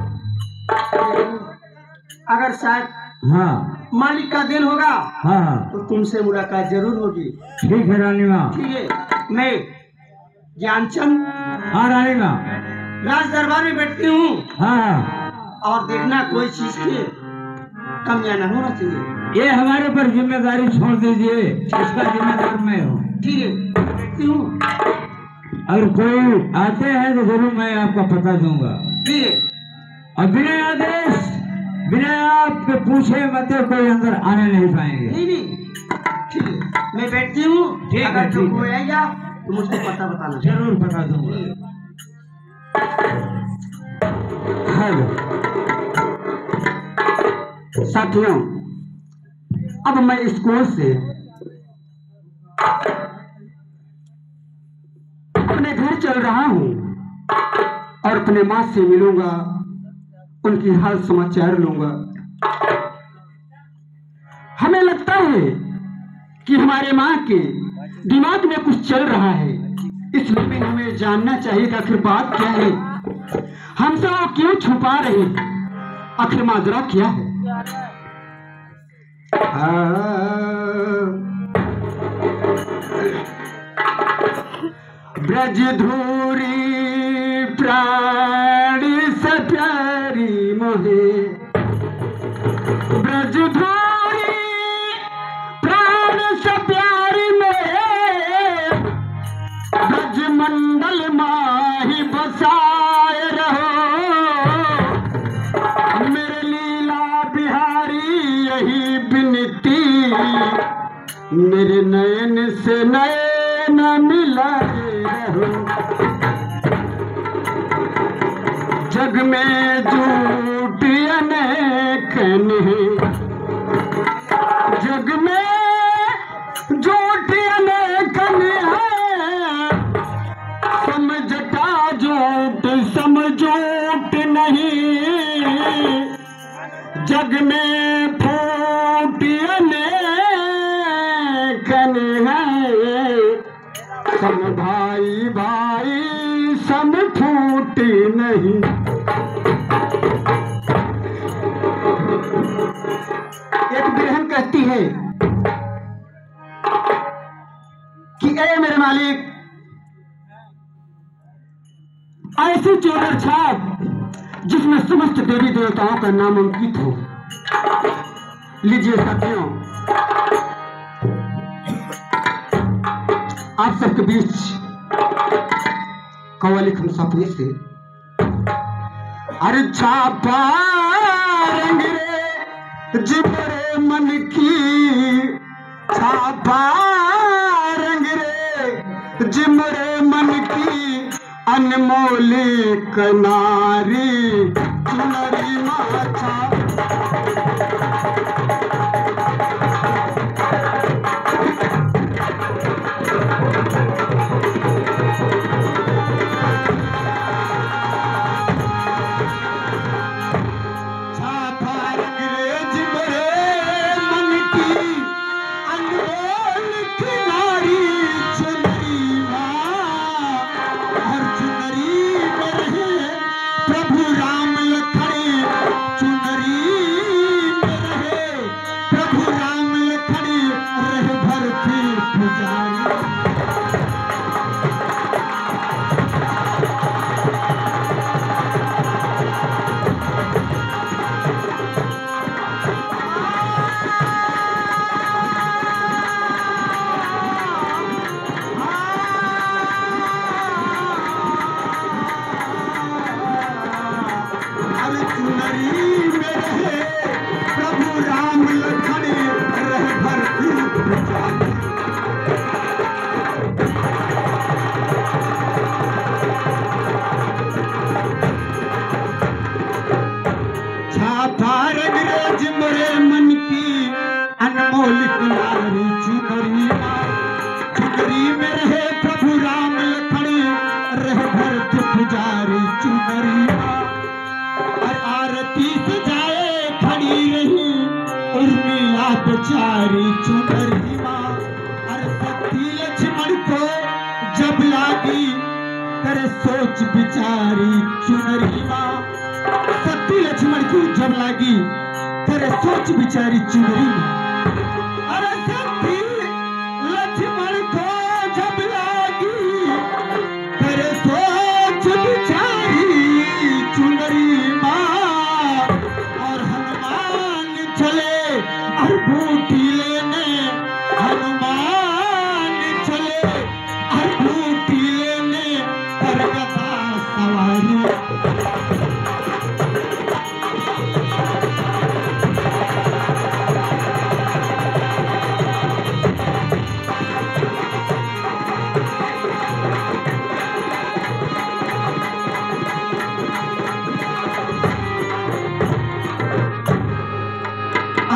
अगर शायद हाँ मालिक का दिन होगा हाँ हाँ तो तुमसे मुलाकात जरूर होगी। ठीक है रानी माँ। ठीक है मैं ज्ञानचंद हाँ रानी माँ राज दरबार में बैठती हूँ हाँ हाँ और देखना कोई चीज की कमियां न होना चाहिए। ये हमारे पर जिम्मेदारी छोड़ दीजिए, इसका जिम्मेदार मैं हूँ। ठीक है, क्यों? अगर कोई आते हैं तो जरूर मैं आपका पता दूंगा। ठीक है। और बिना आदेश, बिना आपके पूछे मत कोई अंदर आने नहीं पाएंगे। नहीं नहीं, ठीक है, मैं बैठती हूँ। ठीक है, अगर ठीक कोई है। आएगा तो मुझको पता बताना। जरूर बता दूंगा। हेलो साथियों, अब मैं स्कूल से अपने घर चल रहा हूँ और अपने माँ से मिलूंगा, उनकी हाल समाचार लूंगा। हमें लगता है कि हमारे माँ के दिमाग में कुछ चल रहा है, इसलिए हमें जानना चाहिए कि आखिर बात क्या है, हमसे वो क्यों छुपा रहे, आखिर माजरा क्या है। ब्रज धूरी प्राण से प्यारी मोहे, ब्रज धूरी प्राण से प्यारी मोहे, ब्रज मंडल माही बसाए रहो, मेरे लीला बिहारी यही बिनती, मेरे नयन से नयन मिलाए रहो। जग में झूठ अनेक हैं, जग में झूठ अनेक हैं, समझता झूठ समझूठ नहीं, जग में फूट अनेक हैं, सम भाई भाई सम फूट नहीं। एक बिरहन कहती है कि ऐ मेरे मालिक, ऐसी चोनर छाप जिसमें समस्त देवी देवताओं का नाम अंकित हो। लीजिए साथियों, आप सबके बीच कव्वाली हम सपने से, अरे छापा रंग रे जिबरे मन की, छापा रंग रे जिमरे मन की, अनमोली कनारी चुनरी माथा। बेचारी चुनरी माँ, अरे सती लक्ष्मण को जब लागी करे सोच बिचारी चुनरी माँ, सती लक्ष्मण को जब लागी करे सोच बिचारी चुनरी माँ। अरे सती लक्ष्मण को जब लागी करे सोच बिचारी चुनरी माँ, और हनुमान चल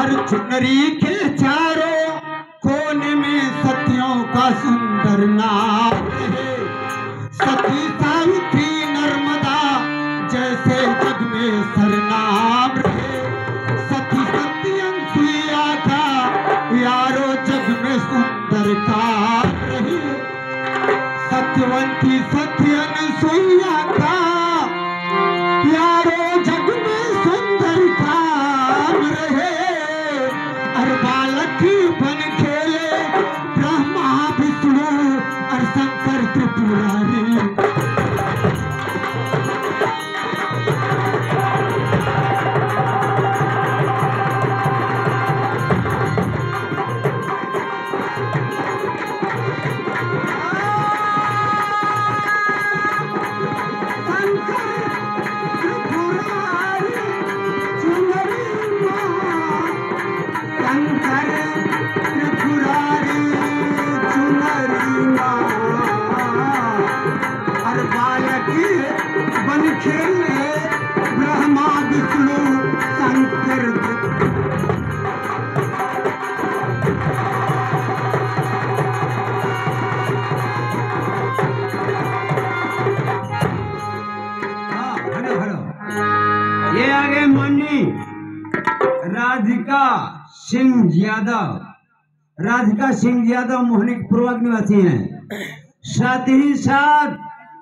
हर चुनरी के चारों कोने में सतियों का सुंदर नाम रहे। सती सावित्री नर्मदा जैसे जग में सरनाम रहे। सती सत्यंसिया का यारो जग में सुंदर काम रहे। सत्यवंती सत्य अनसुईया का यारो जग में सुंदर काम रहे। और बालक बन खेले ब्रह्मा विष्णु और शंकर त्रिपुरारी। ब्रह्मा विष्णु शंकर ये आगे मनी राधिका सिंह यादव। राधिका सिंह यादव मोहनी पूर्वक निवासी हैं। साथ ही साथ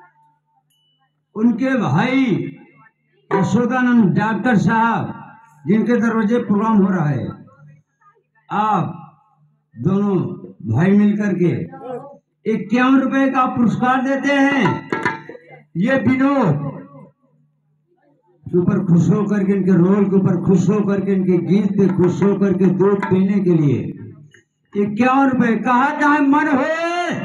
उनके भाई यशोदानंद डॉक्टर साहब जिनके दरवाजे प्रोग्राम हो रहा है। आप दोनों भाई मिलकर के इक्यावन रुपए का पुरस्कार देते हैं। ये विनोद के ऊपर खुश होकर के, इनके रोल के ऊपर खुश होकर के, इनके गीत पे खुश होकर के दूध पीने के लिए इक्यावन रुपए। कहा जहां मन हो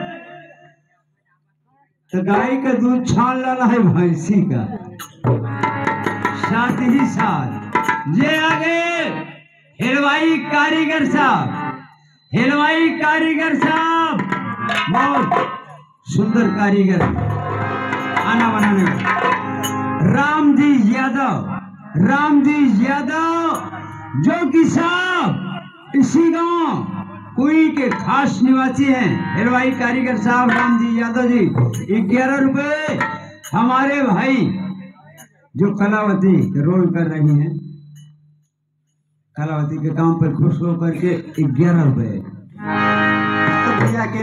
तो गाय का दूध छान लाना है भैंसी का। साथ ही साथ ये आगे हलवाई कारीगर साहब। हलवाई कारीगर साहब बहुत सुंदर कारीगर खाना बनाने में। राम जी यादव। राम जी यादव जो कि साहब इसी गांव कुई के खास निवासी हैं। हलवाई कारीगर साहब राम जी यादव जी ग्यारह रुपए। हमारे भाई जो कलावती के रोल कर रही हैं, कलावती के काम पर खुश होकर के ग्यारह रुपए। भैया के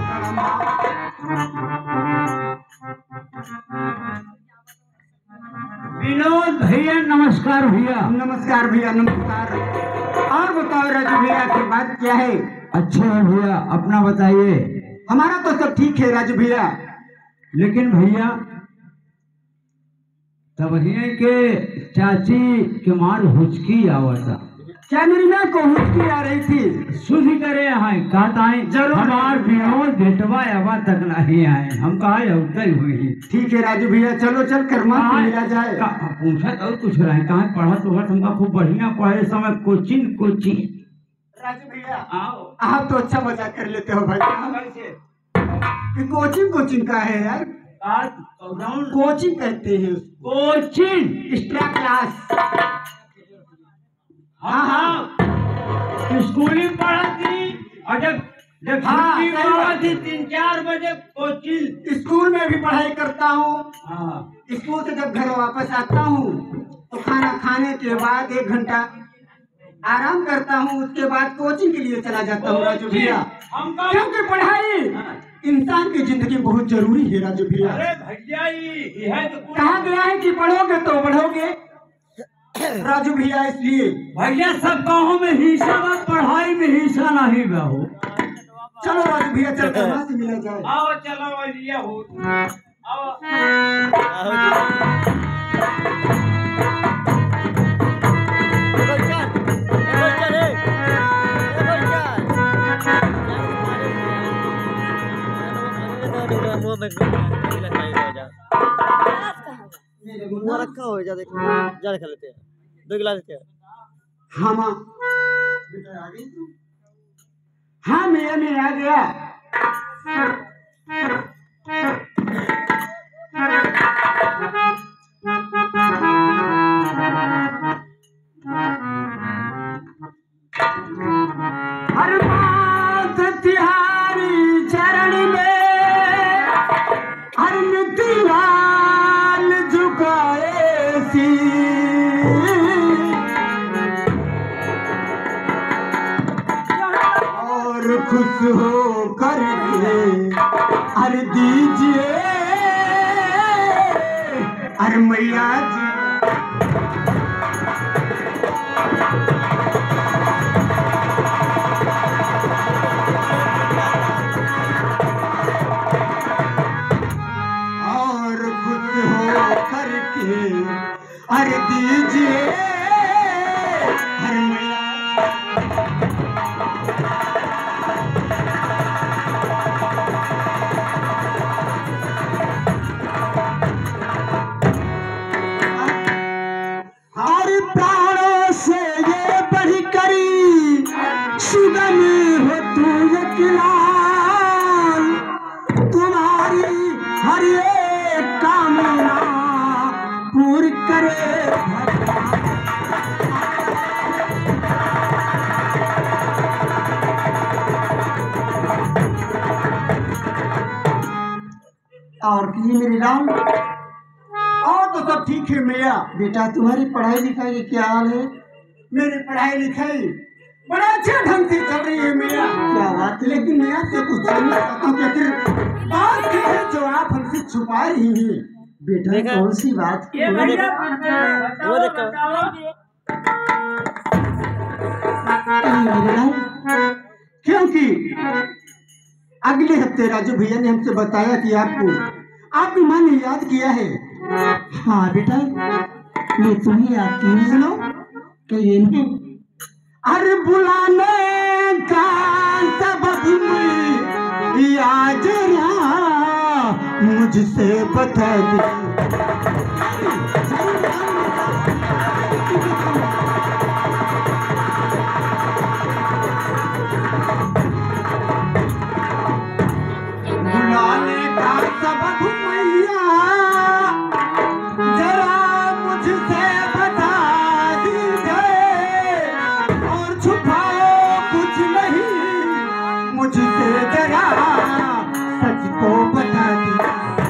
विनोद भैया नमस्कार। भैया नमस्कार भैया नमस्कार। और बताओ राजू भैया की बात क्या है? अच्छा है भैया, अपना बताइए। हमारा तो सब ठीक है राजू भैया। लेकिन भैया तब के चाची के मार हुचकी आवता। क्या मेरी माँ को हुचकी आ रही थी? सुधी करे हैं कहता है जरूर हमार विनोद बेटवा अवा तक नहीं आए। हम कहा उतर हुई। ठीक है राजू भैया, चलो चल कर माँ मिला जाए। पूछा तो कुछ रहे कहा पढ़ा तो हमका खूब बढ़िया पढ़े समय कोचिंग कोचिंग। राजू भैया आओ। आप तो अच्छा मजाक कर लेते हो भाई। कोचिंग कोचिंग का है यार? कोचिंग कहते हैं कोचिंग एक्स्ट्रा क्लास। हाँ हाँ स्कूल में पढ़ा थी और जब जब हाँ, छुट्टी हुआ थी तीन चार बजे कोचिंग। स्कूल में भी पढ़ाई करता हूँ। हाँ स्कूल से जब घर वापस आता हूँ तो खाना खाने के बाद एक घंटा आराम करता हूँ। उसके बाद कोचिंग के लिए चला जाता हूँ राजू भैया। क्योंकि पढ़ाई इंसान की जिंदगी बहुत जरूरी है राजू भैया। अरे भैया ये तो कहा गया है कि पढ़ोगे तो बढ़ोगे राजू भैया। इसलिए भैया सब गाँव में हिस्सा बा, पढ़ाई में हिस्सा नहीं बा हो। चलो राजू भैया चल कर माँ से मिला जाए। आओ चलो भैया हो आओ। रखा हो जा देखो जा खा लेते हैं दो गिलास लेते हैं। हाँ माँ हाँ मेरा में आ गया। और खुश हो करके अरे दीजिए अरे मैया जी और खुश हो करके अरे दीजिए अरे मैया हर प्राणों से ये बढ़ करी सुगम हो तू यकीनान तुम्हारी हर एक कामना पूरी करे और की मेरी राम और तो सब ठीक है मैया। बेटा तुम्हारी पढ़ाई लिखाई की क्या हाल है? मेरी पढ़ाई लिखाई बड़ा अच्छे ढंग से चल रही है मैया। क्या बात है, लेकिन मैया से कुछ जानना चाहता हूँ कि आखिर बात क्या है जो आप हमसे छुपा रही हैं? बेटा कौन सी बात? ये भैया वो देखो क्योंकि अगले हफ्ते राजू भैया ने हमसे बताया कि आपको आपकी माँ ने याद किया है। हाँ बेटा ये तुम्हें याद की सुनो कि ये नहीं अरे बुलाने का सबब याद रहा मुझसे बता दे। बुलाने का सबब मैया जरा मुझसे बता दीजिए और छुपाओ कुछ नहीं मुझसे जरा सच को बता दीजिए।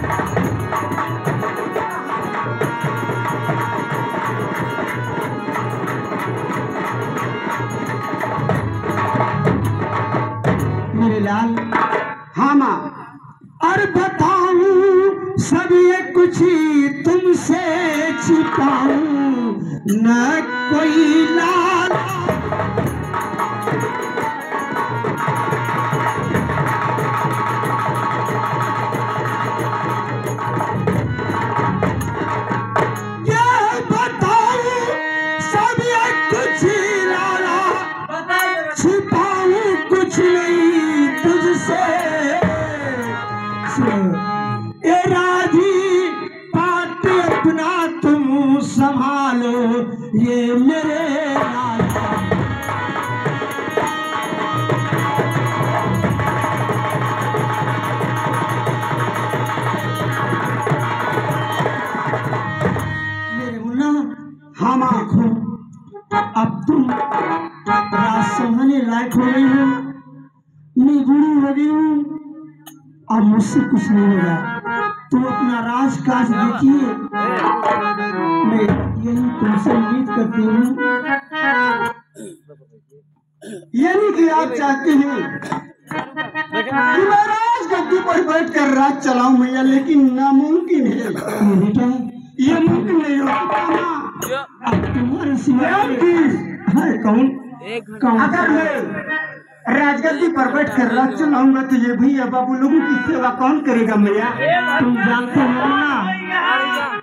मेरे लाल हाँ माँ और बताऊं सब ये कुछ तुमसे छिपाऊं न कोई लाल ये बताऊं सब ये कुछ लाला छिपाऊं कुछ नहीं तुझसे ये राधी बात अपना तुम संभालो ये मेरे राजा। मेरे मुन्ना हाँ माँ देखो अब तुम राज संभालने लायक हो गई हो, मैं बूढ़ी हो गई हूँ और मुझसे कुछ नहीं होगा। तुम अपना राज काज देखिए, मैं यही तुमसे उम्मीद करती हूँ। यानी कि आप चाहते हैं कि मैं राज गद्दी पर बैठ कर राज चलाऊं मैया, लेकिन नामुमकिन है बेटा, ये मुमकिन नहीं हो सकता। अब तुम्हारे सिवाय कौन कौन अगर मैं राजगद्दी पर बैठ कर राज चलाऊंगा तो ये भैया बाबू लोगों की सेवा कौन करेगा मैया? तुम जानते हो ना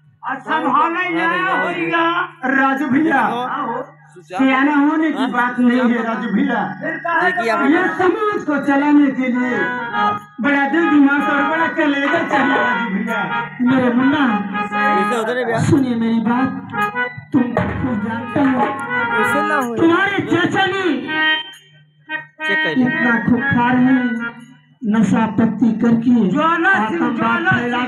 राजू भैया, सियाना होने की बात नहीं है राजू भैया। ये समाज को चलाने के लिए बड़ा दिल दिमाग और बड़ा कलेजा चाहिए राजू भैया। मेरे मुन्ना सुनिए मेरी बात, तुम खुद जानते हो तुम्हारे चाचा ने इतना खुखार है, नशा पत्ती करके आतंकवाद फैला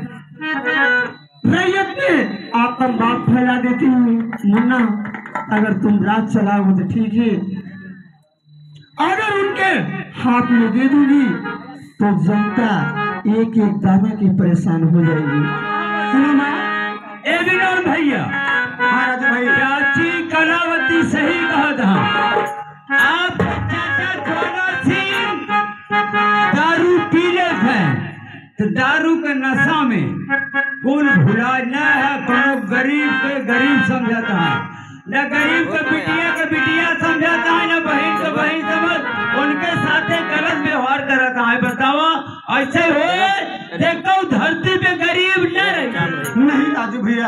रैयत में आतंकवाद फैला देती है। मुन्ना अगर तुम राज चलाओगे तो ठीक है, अगर उनके हाथ में दे दूंगी तो जनता एक एक दाना की परेशान हो जाएगी। सुनो ना ए विनोद भैया, महाराज भैया चाची कलावती सही कहा था। आप चाचा ज्वाला कुल भुला न है, कोनो गरीब के गरीब समझाता है, न गरीब के बिटिया के बिटिया समझाता है, न बहन के बहन समझ उनके साथे गलत व्यवहार करता है। बताओ ऐसे हो देखता हूँ धरती पे गरीब न रहे। नहीं राजू भैया,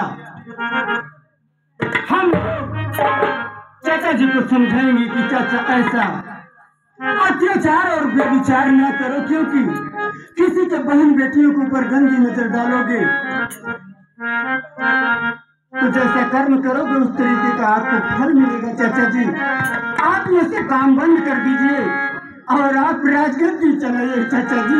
हम चाचा जी को समझाएंगे कि चाचा ऐसा अत्याचार और व्यभिचार न करो, क्योंकि किसी के बहन बेटियों के ऊपर गंदी नजर डालोगे तो जैसा कर्म करोगे उस तरीके का आपको फल मिलेगा। चाचा जी आप ये से काम बंद कर दीजिए और आप राजगद्दी चलाइए। चाचा जी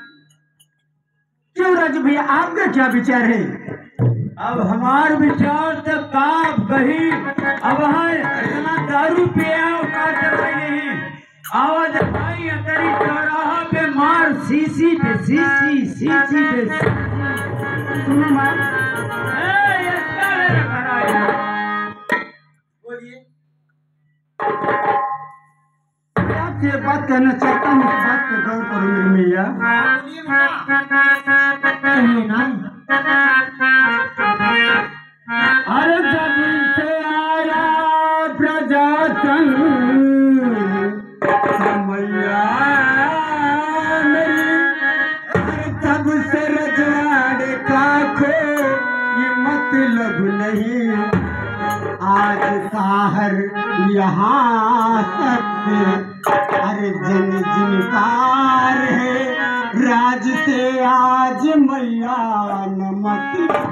क्यों राजू भैया, आपका क्या विचार है? अब हमार विचार तो काप गही, अब है इतना दारू पिया का चलवाई नहीं, आवाज भाई अतरी चौराहा पे मार सीसी पे सीसी सीसी पे सुनो मार, ए ये क्या ले रखा है? बोलिए। आपसे बात करना चाहता हूँ, बात पे गौर करो मेरी मैया। कहिए ना। अरे जब से आया प्रजातन मैया मेरी, अरे तब से रजवाड़े का खो ये मतलब नहीं, आज साहर यहाँ सबसे अरे जन जिनकार है, राज से आज मैया नमक।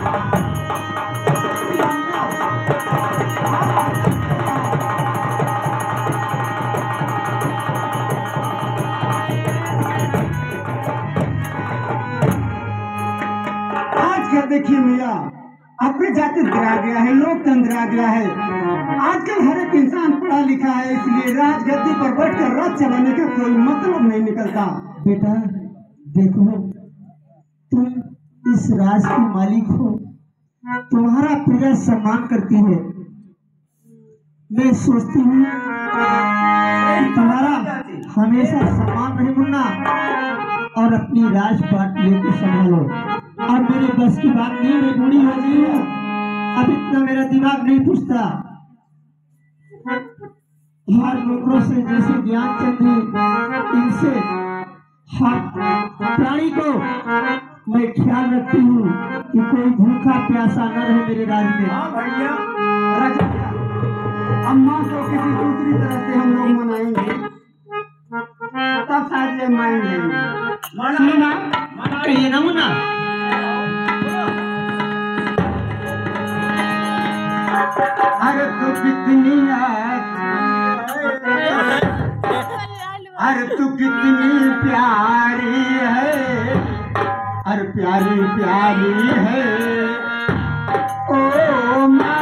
आज क्या देखिए मिया, अपने जाति डरा गया है, लोकतंत्र आ गया है। आजकल हर एक इंसान पढ़ा लिखा है, इसलिए राजगद्दी पर बैठकर राज चलाने का कोई मतलब नहीं निकलता। बेटा देखो, तुम इस राज की मालिक हो, तुम्हारा पूरा सम्मान करती है। मैं सोचती हूँ तुम्हारा हमेशा सम्मान रहे मुन्ना, और अपनी राजपाट लेके संभालो। अब मेरे बस की बात नहीं, मैं बूढ़ी हो गई हूँ, अब इतना मेरा दिमाग नहीं पूछता। हर नौकरों से जैसे ज्ञानचंद इनसे हर प्राणी को मैं ख्याल रखती हूँ कि कोई भूखा प्यासा न रहे मेरे राज में। राजा अम्मा को किसी दूसरी तरह से हम लोग मनाएंगे, तब शायद ये मान लेंगे। कहिए ना मुन्ना। अरे तू कितनी अरे तू कितनी प्यारी है, अरे प्यारी प्यारी है ओ माँ।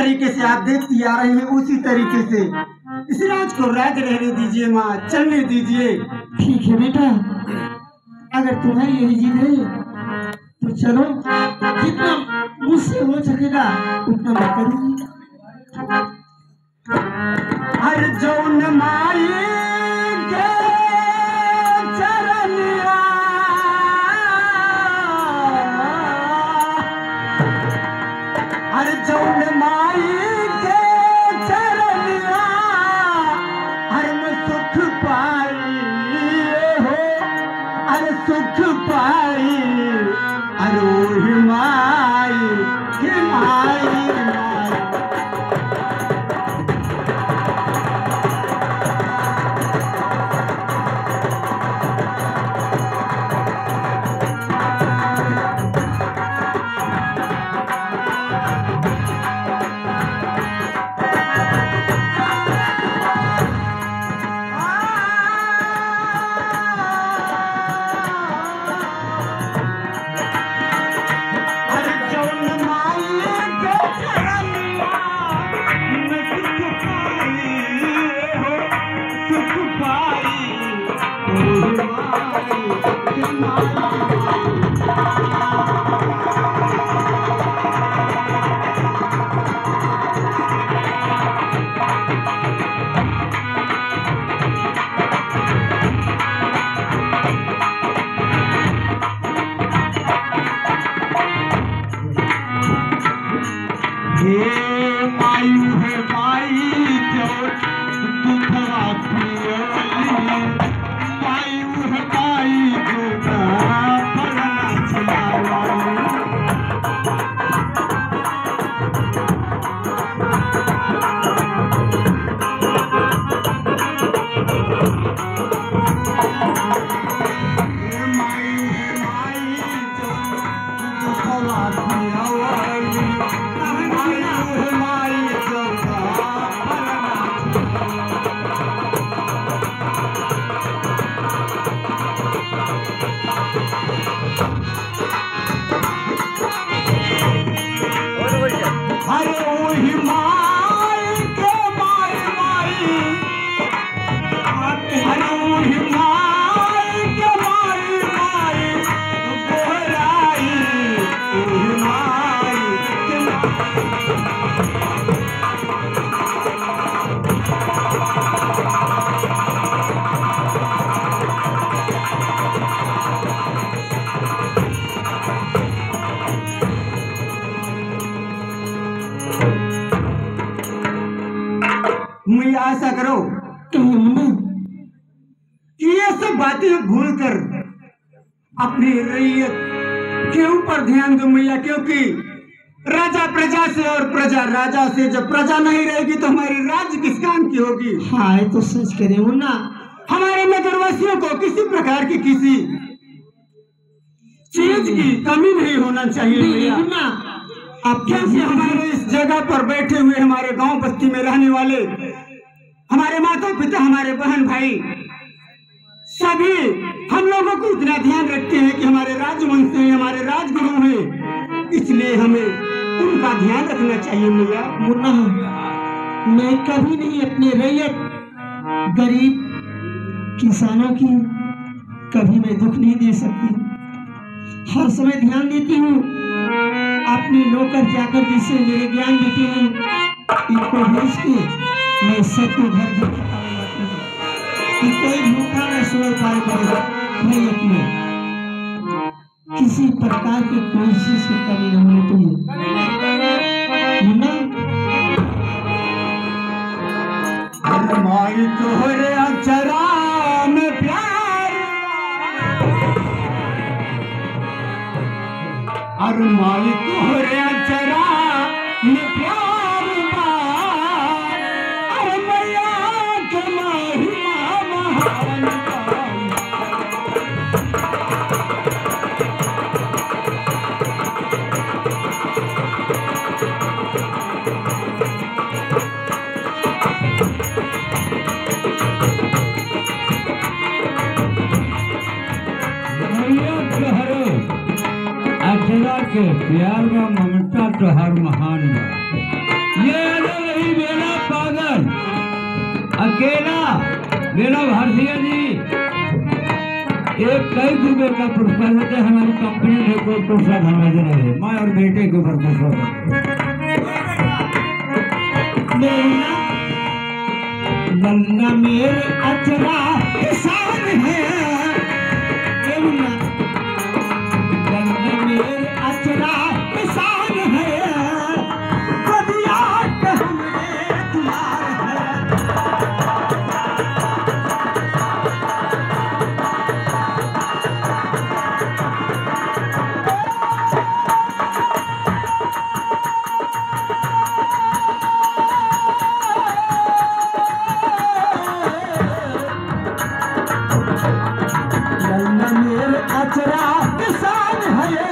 तरीके से आप देखती आ रहे हैं उसी तरीके से इस राज को राज रहने दीजिए माँ, चलने दीजिए। ठीक है बेटा, अगर तुम्हारी यही जिद है तो चलो, जितना मुझसे हो सकेगा उतना मैं करूंगी। हर जौन माई के चरनिया, हर जौन माई के चरनिया, हर में सुख पाई हो, हर सुख पाई, अरे माई के माई माई। मुझे आशा करो कि ये सब बातें भूलकर अपनी रैयत के ऊपर ध्यान दो मैया, क्योंकि राजा प्रजा से और प्रजा राजा से, जब प्रजा नहीं रहेगी तो हमारी राज्य किस काम की होगी। हाँ ये तो सच करे मुन्ना, हमारे नगरवासियों को किसी प्रकार की किसी चीज की कमी नहीं होना चाहिए मुन्ना। अब कैसे हमारे इस जगह पर बैठे हुए हमारे गांव बस्ती में रहने वाले हमारे माता पिता, हमारे बहन भाई सभी हम लोगों को इतना ध्यान रखते हैं कि हमारे राजवंश हैं, हमारे राजगुरु हैं, इसलिए हमें उनका ध्यान रखना चाहिए मुन्ना। मुन्ना मैं कभी नहीं अपने रैयत गरीब किसानों की कभी मैं दुख नहीं दे सकती, हर समय ध्यान देती हूँ। अपने नौकर जाकर जिससे मेरे ज्ञान देते हैं इनको भेज के मैं सबको घर दिखाता हूँ कि कोई भूखा न सोए पाए पड़ेगा, रैयत में किसी प्रकार की कोई चीज की कमी न होनी चाहिए। मुन्ना माई तोहरे अक्षरा में प्यार, अरे माई तोहरे अक्षरा में प्यार, अरे मैया के महिमा महान। अक्षरा के प्यार में ममता तो हर महान बा। ये है वही मेरा पागल अकेला मेरा भारतीय जी एक कई रुपए का पुरस्कार होते हमारी कंपनी ने कोई पुरस्कार हमें दे रहे हैं माँ और बेटे के ऊपर पुरस्कार नन्ना मेरे अचरा किसान है नन्ना मेरे अचरा किसान है बदिया के हमरे दुलार है नन्ना मेरे अचरा किसान है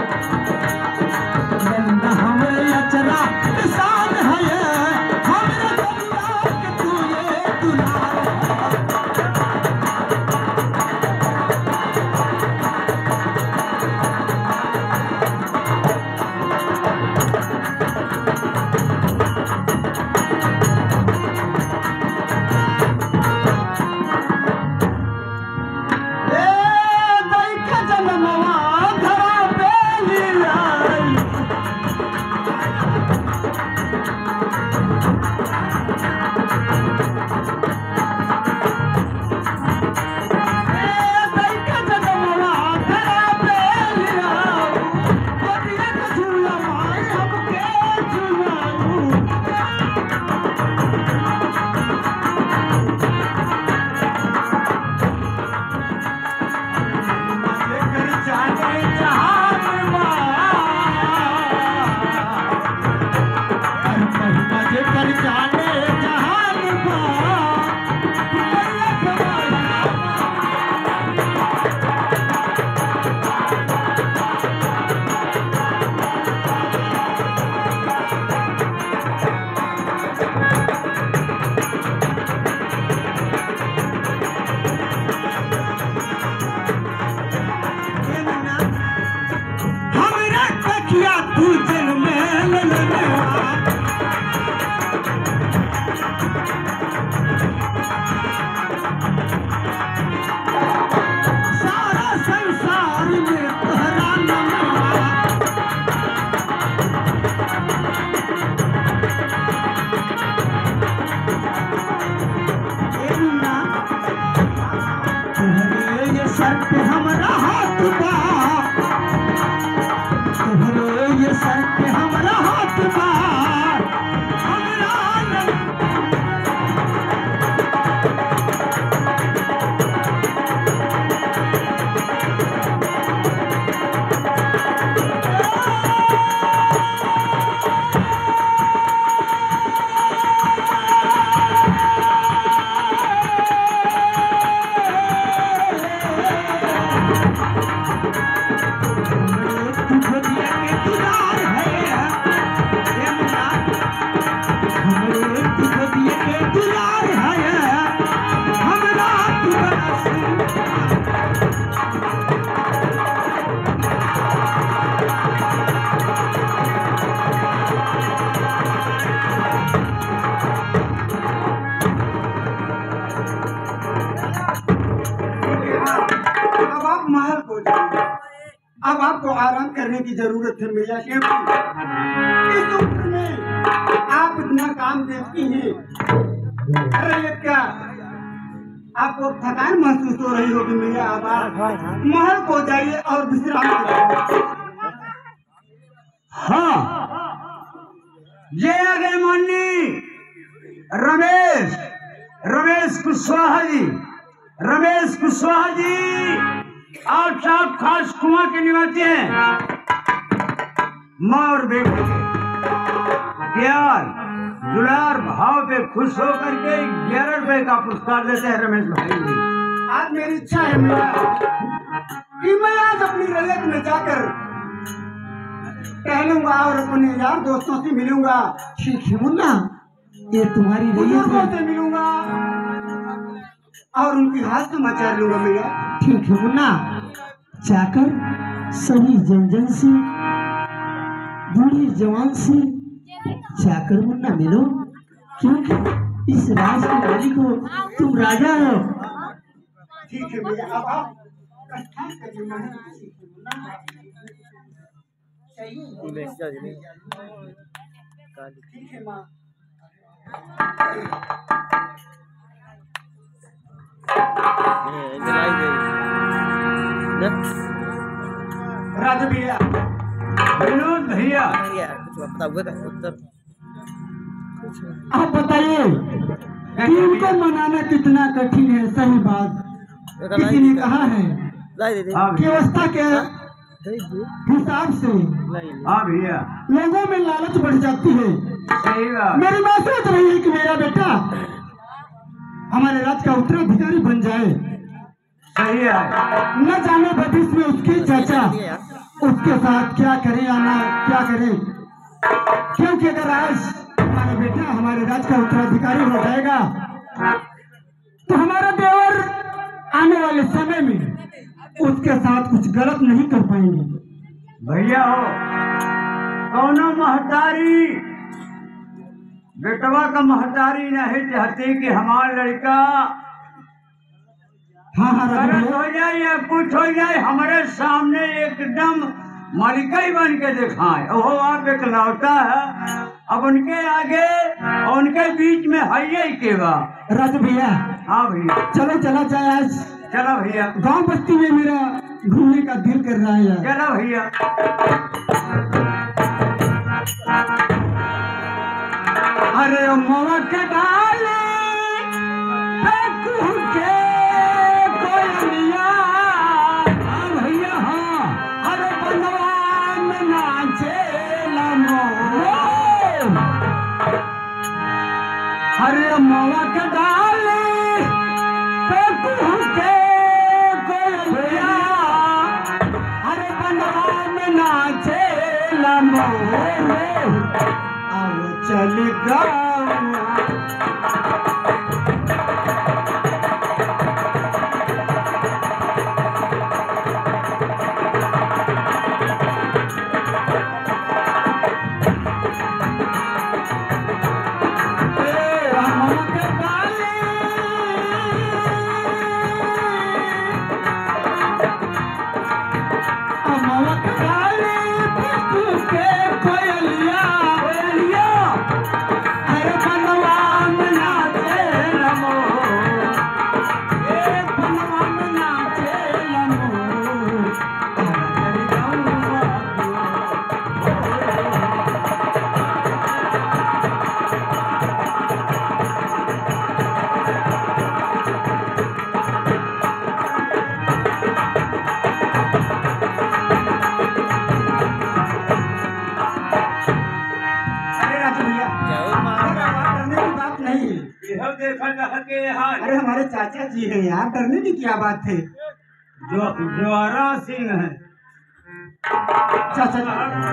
नन्ना हमरे अचरा किसान है हमरे बदिया के तू ये दुलार सर पे हमारा हाथ बा तुम्हारे ये सर पे हमारा हाथ बा हमरा अब आपको आराम करने की जरूरत है मियां शेख इस उम्र में आप इतना काम देखती हैं। अरे ये क्या आपको थकान महसूस हो रही होगी मियां, अब आप महल को जाइए और विश्राम करिए। हाँ ये आ गए माननी रमेश रमेश कुशवाहा जी रमेश कुशवाहा जी आप साहब खास कुआं के निवासी हैं। माँ और बेटे प्यार दुलार भाव पे खुश होकर के ग्यारह रुपए का पुरस्कार देते हैं रमेश भाई जी। आज मेरी इच्छा है मेरा कि मैं आज अपनी रैयत में जाकर टहलूंगा और अपने यार दोस्तों से मिलूंगा। ठीक है मुन्ना, ये तुम्हारी रैयत बुजुर्गों है। से मिलूंगा और उनकी हाल समाचार लूंगा भैया। ठीक है मुन्ना, जाकर सभी जन जन से बूढ़े जवान से चाकर मुन्ना मिलो, क्योंकि इस राज के मालिक हो, तुम राजा हो। ठीक है भैया, अब आप प्रस्थान करिए महाराज। ठीक है माँ। राजू भैया, विनोद भैया, आप बताइए टीम को मनाना कितना कठिन है। सही बात किसी ने कहा है, व्यवस्था के हिसाब से हाँ भैया, लोगों में लालच बढ़ जाती है। सही बात। मेरी माँ सोच रही है कि मेरा बेटा हमारे राज्य का उत्तराधिकारी बन जाए। सही है। न जाने भविष्य में उसके चाचा उसके साथ क्या करे या ना क्या करे, क्योंकि अगर आज हमारा बेटा हमारे राज्य का उत्तराधिकारी हो जाएगा तो हमारा देवर आने वाले समय में उसके साथ कुछ गलत नहीं कर पाएंगे। भैया हो कौनो महतारी बेटवा का महतारी नहीं चाहती कि हमारा लड़का हाँ हाँ गलत हो जाए या कुछ हो जाए, हमारे सामने एकदम मलिका ही बन के दिखाए। ओहो आप एक लौटा है, अब उनके आगे और उनके बीच में है ही के बा। राजू भैया, हाँ भैया, चलो चला जाए। आज चलो भैया, गांव बस्ती में मेरा घूमने का दिल कर रहा है यार। चलो भैया। अरे मोवा के डाले के कोयलिया, हाँ भैया हाँ, अरे बनवा में नाचे लमो। अरे मोवा के डाले के कोयलिया, अरे बनवा में नाचे लमो। अब चल गया अरे हमारे चाचा जी हैं यार, डरने की क्या बात है। जो ज्वारा सिंह है चाचा जी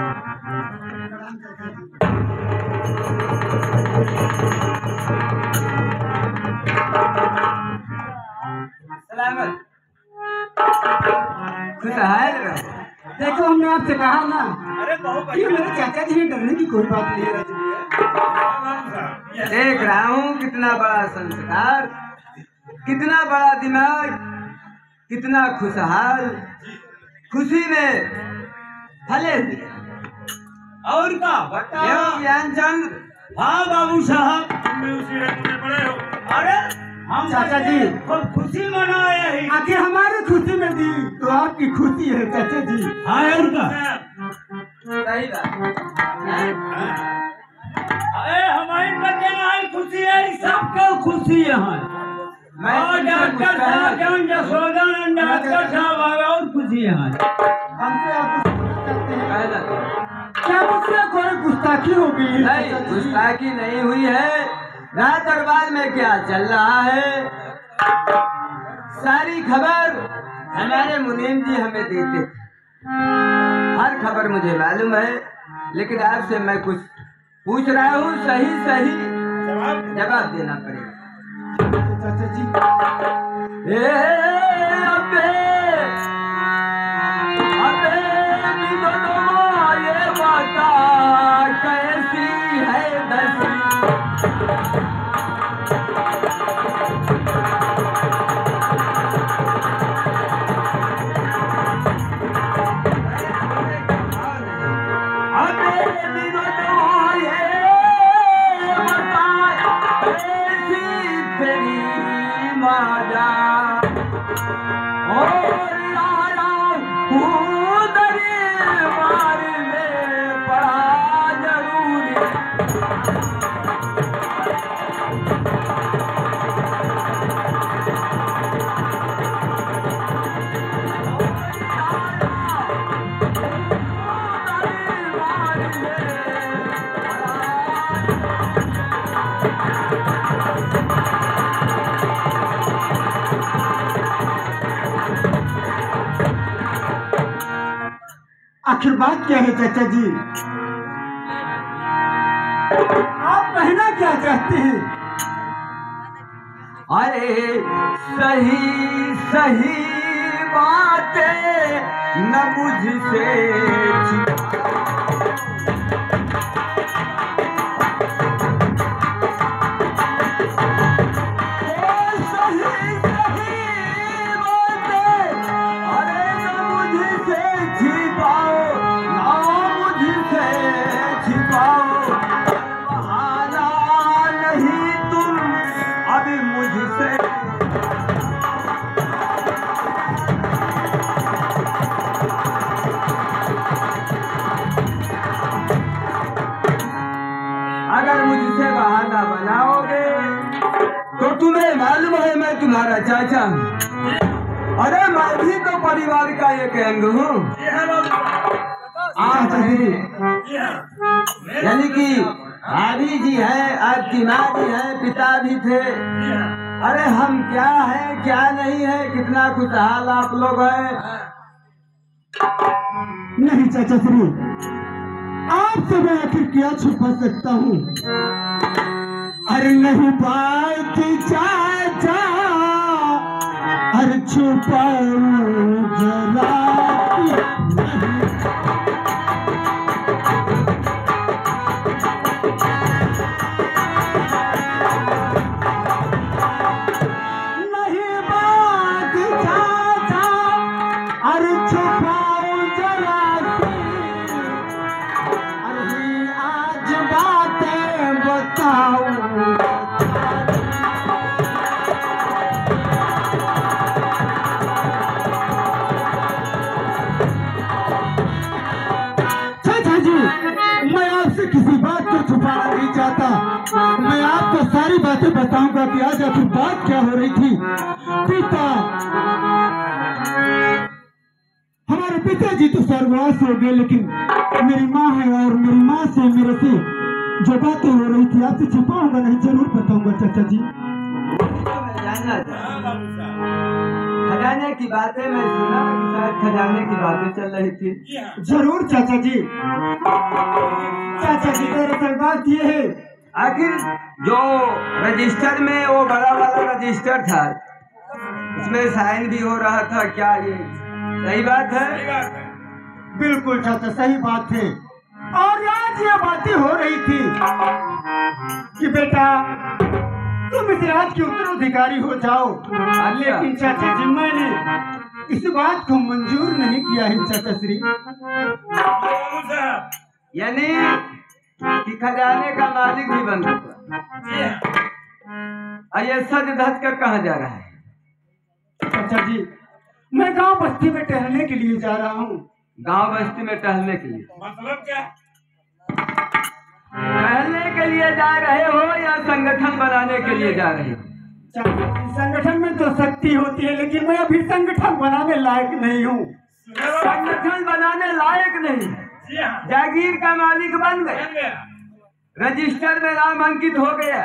सलामत खुशहाल रहो। देखो हमने आपसे कहा ना, अरे बहुत ये मेरे चाचा जी हैं, डरने की कोई बात नहीं है। देख रहा हूँ कितना बड़ा संस्कार, कितना बड़ा दिमाग, कितना खुशहाल, खुशी में फले हुए। और का बता। एवं ज्ञानचंद। हाँ बाबू साहब, उसी रंग में पड़े हो। अरे हम चाचा जी खूब खुशी मनाए ही। आखिर हमारी खुशी में दी तो आपकी खुशी है चाचा जी। हाँ और का। सही बात। अरे हमारी बच्चे में खुशी है, सबको खुशी है। मैं और डॉक्टर साहब जौन जसोदा डॉक्टर साहब आवे और खुशी है। हमसे आप कुछ कहते हैं, कहना तो। क्या मुझसे कोई गुस्ताखी हो गई है? नहीं, चाचा जी? गुस्ताखी नहीं हुई है। रात दरबार में क्या चल रहा है सारी खबर हमारे मुनीम जी हमें देते। हर खबर मुझे मालूम है, लेकिन आपसे मैं कुछ पूछ रहा हूँ, सही सही जवाब देना पड़ेगा। चाचा जी ए अबे अबे विनोदमा ये बता कैसी आखिर बात क्या है चाचा जी? आप कहना क्या चाहते हैं? अरे सही सही बातें न मुझसे मुझसे बहाना बनाओगे तो तुम्हें मालूम है मैं तुम्हारा चाचा हूँ। अरे मैं भी तो परिवार का एक अंग हूँ। यानी कि भाभी जी है, आपकी माँ जी है, पिता भी थे। अरे हम क्या है क्या नहीं है, कितना खुशहाल आप लोग हैं। नहीं चाचा श्री, आपसे मैं आखिर क्या छुपा सकता हूँ? अरे नहीं बात चाचा, अरे छुपाऊं जरा नहीं बात चाचा, अरे छुपाऊं जरा किसी बात को छुपाना नहीं चाहता। मैं आपको सारी बातें बताऊंगा कि आज आखिर बात क्या हो रही थी। पिता, हमारे पिताजी तो स्वर्गवास हो गए, लेकिन मेरी माँ है और मेरी माँ से मेरे से जो बातें हो रही थी आपसे छुपाऊंगा नहीं, जरूर बताऊंगा चाचा जी। खजाने की बातें मैं सुना कि शायद खजाने की बातें चल रही थी। जरूर चाचा जी। चाचा जी दरअसल बात ये है, आखिर जो रजिस्टर में वो बड़ा वाला रजिस्टर था, उसमें साइन भी हो रहा था, क्या ये सही बात है? बिल्कुल चाचा सही बात है। और आज ये बातें हो रही थी कि बेटा तुम इस राज के उत्तराधिकारी हो जाओ, लेकिन चाचा जी मैंने इस बात को मंजूर नहीं किया है चाचा श्री। यानी कि खजाने का मालिक भी बन गया। ये सज धज कर कहाँ जा रहा है? चाचा जी मैं गांव बस्ती में टहलने के लिए जा रहा हूँ। गांव बस्ती में टहलने के लिए मतलब क्या? टहलने के लिए जा रहे हो या संगठन बनाने के लिए जा रहे हो? संगठन में तो शक्ति होती है, लेकिन मैं अभी संगठन बनाने लायक नहीं हूँ। संगठन बनाने लायक नहीं, जागीर का मालिक बन गए, रजिस्टर में नाम अंकित हो गया,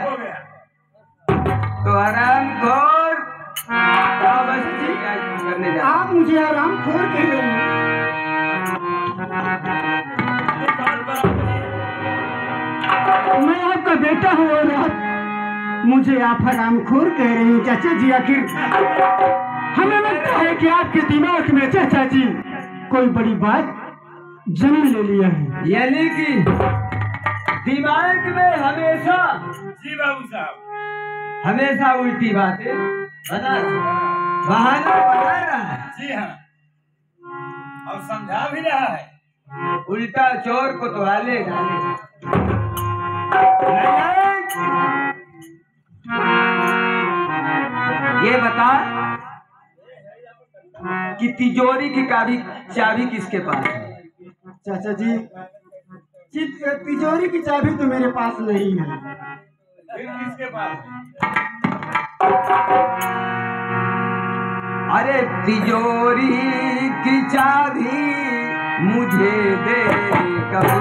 तो आराम खोर करने जा। आप मुझे आराम खोर कह रहे हैं? मैं आपका बेटा हूँ और आप मुझे आप हराम खोर कह रहे हैं चाचा जी। आखिर हमें लगता है कि आपके दिमाग में चाचा जी कोई बड़ी बात जन्म ले लिया है। यानी कि दिमाग में हमेशा जी बाबू साहब हमेशा उल्टी बातें बना बहाना बना रहा है। जी हाँ, और समझा भी रहा है। उल्टा चोर कोतवाले डाले। ये बता कि तिजोरी की चाबी चाबी किसके पास है? चाचा जी, चित- तिजोरी की चाबी तो मेरे पास नहीं है। फिर किसके पास? अरे तिजोरी की चाबी मुझे दे कभी।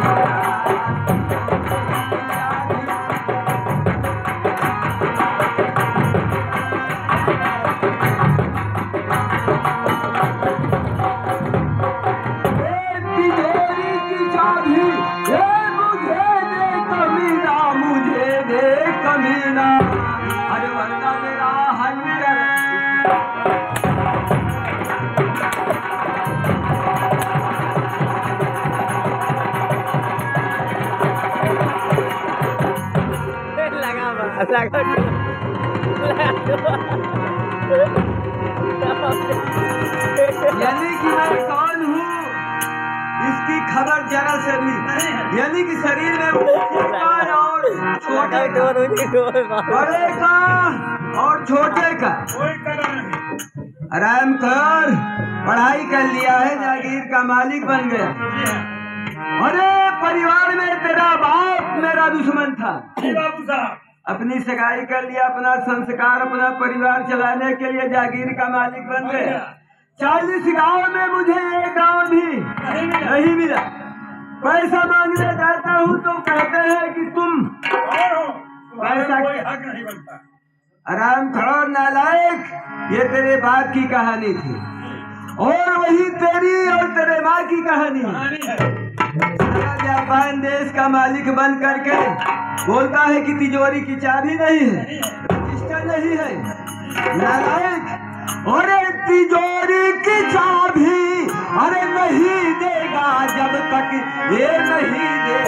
यानी कि मैं कौन हूँ इसकी खबर जरा से भी, यानी कि शरीर में और छोटे का, बड़े का और छोटे का कोई कदर नहीं। आराम कर, पढ़ाई कर लिया है, जागीर का मालिक बन गया। अरे परिवार में तेरा बाप मेरा दुश्मन था, जी बाबू साहब। अपनी सगाई कर लिया, अपना संस्कार, अपना परिवार चलाने के लिए जागीर का मालिक बन गया। चालीस गांव में मुझे एक गांव भी नहीं मिला। पैसा मांगने जाता हूँ तो कहते हैं कि तुम और हो, तुम्हारा पैसा कोई हक नहीं बनता। आराम खड़ो नालायक, ये तेरे बाप की कहानी थी और वही तेरी और तेरे माँ की कहानी है। कहानी है। सारा जापान देश का मालिक बन करके बोलता है कि तिजोरी की चाबी नहीं है, रजिस्टर नहीं है। नालायक, अरे तिजोरी की चाबी अरे नहीं देगा जब तक ये नहीं दे।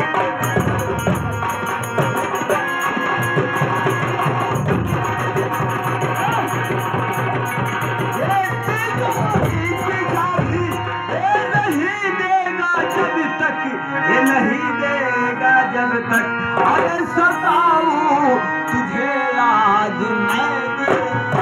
ये तिजोरी की चाबी ये नहीं देगा जब तक, ये नहीं देगा जब तक अरे सताऊं तुझे आज मैं दे।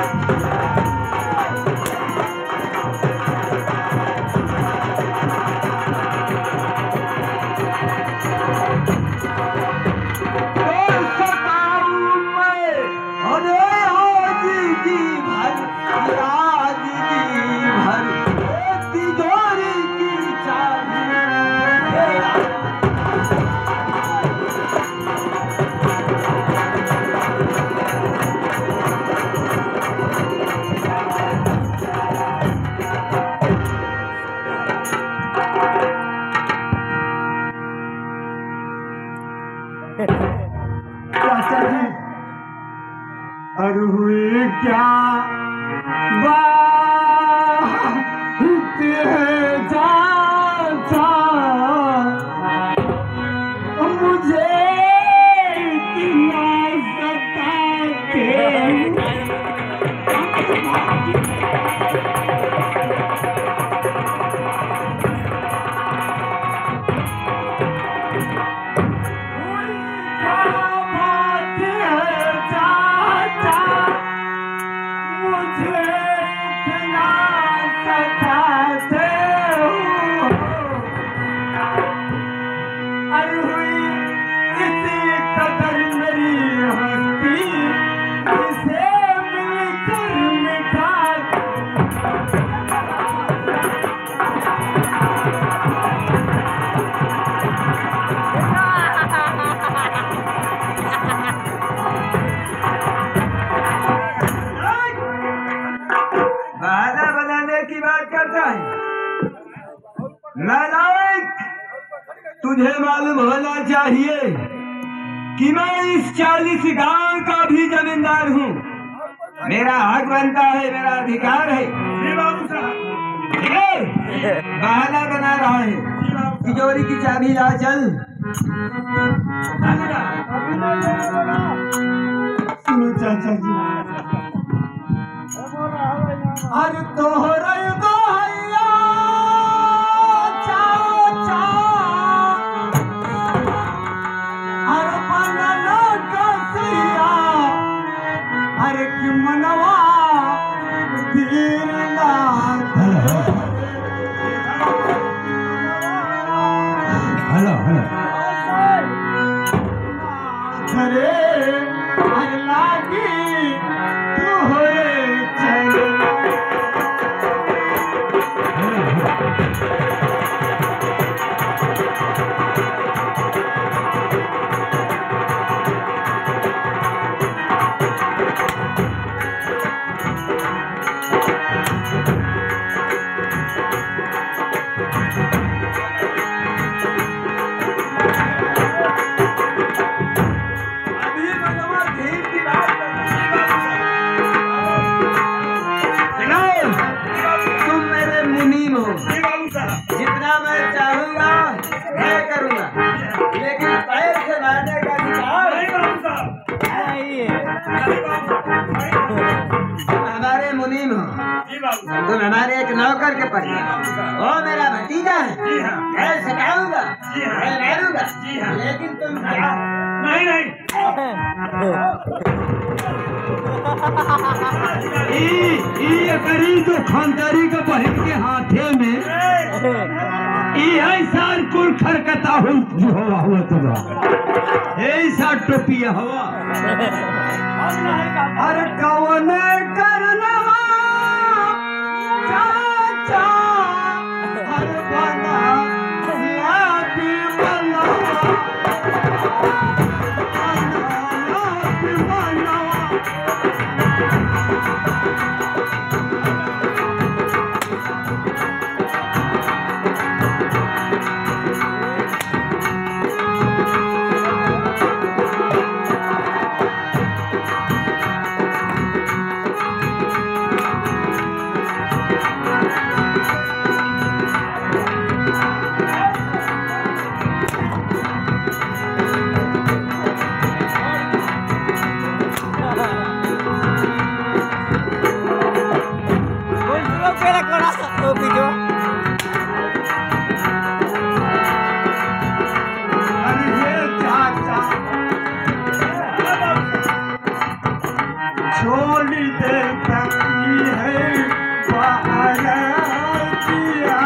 चाचा जी, और हुई क्या बात है चाचा, मुझे इतना सताते तुझे मालूम होना चाहिए कि मैं इस चालीस गांव का भी जमींदार हूँ। मेरा हक बनता है, मेरा अधिकार है। जी बाबू साहब। बहाना बना रहा है। तिजोरी की चाबी ला, चल। सुनो चाचा जी, अरे तोहरा चाचा अरे अरे लागी तू होए चल जितना मैं चाहूंगा मैं करूंगा, लेकिन पैर से मारने का अधिकार हमारे मुनीम हो। तुम हमारे एक नौकर के पढ़, वो मेरा भतीजा है, मैं सिखाऊंगा, मैं मारूंगा, लेकिन तुम क्या? नहीं नहीं ये करी तो खानदारी का बहन के हाथे में ऐसा कुल खरकता हो हवा हुआ तुम ऐसा टोपी हवा अरे कौन करना चाचा हर बना या भी बनावा या भी बनावा छोड़ी दे सकती है बाहर किया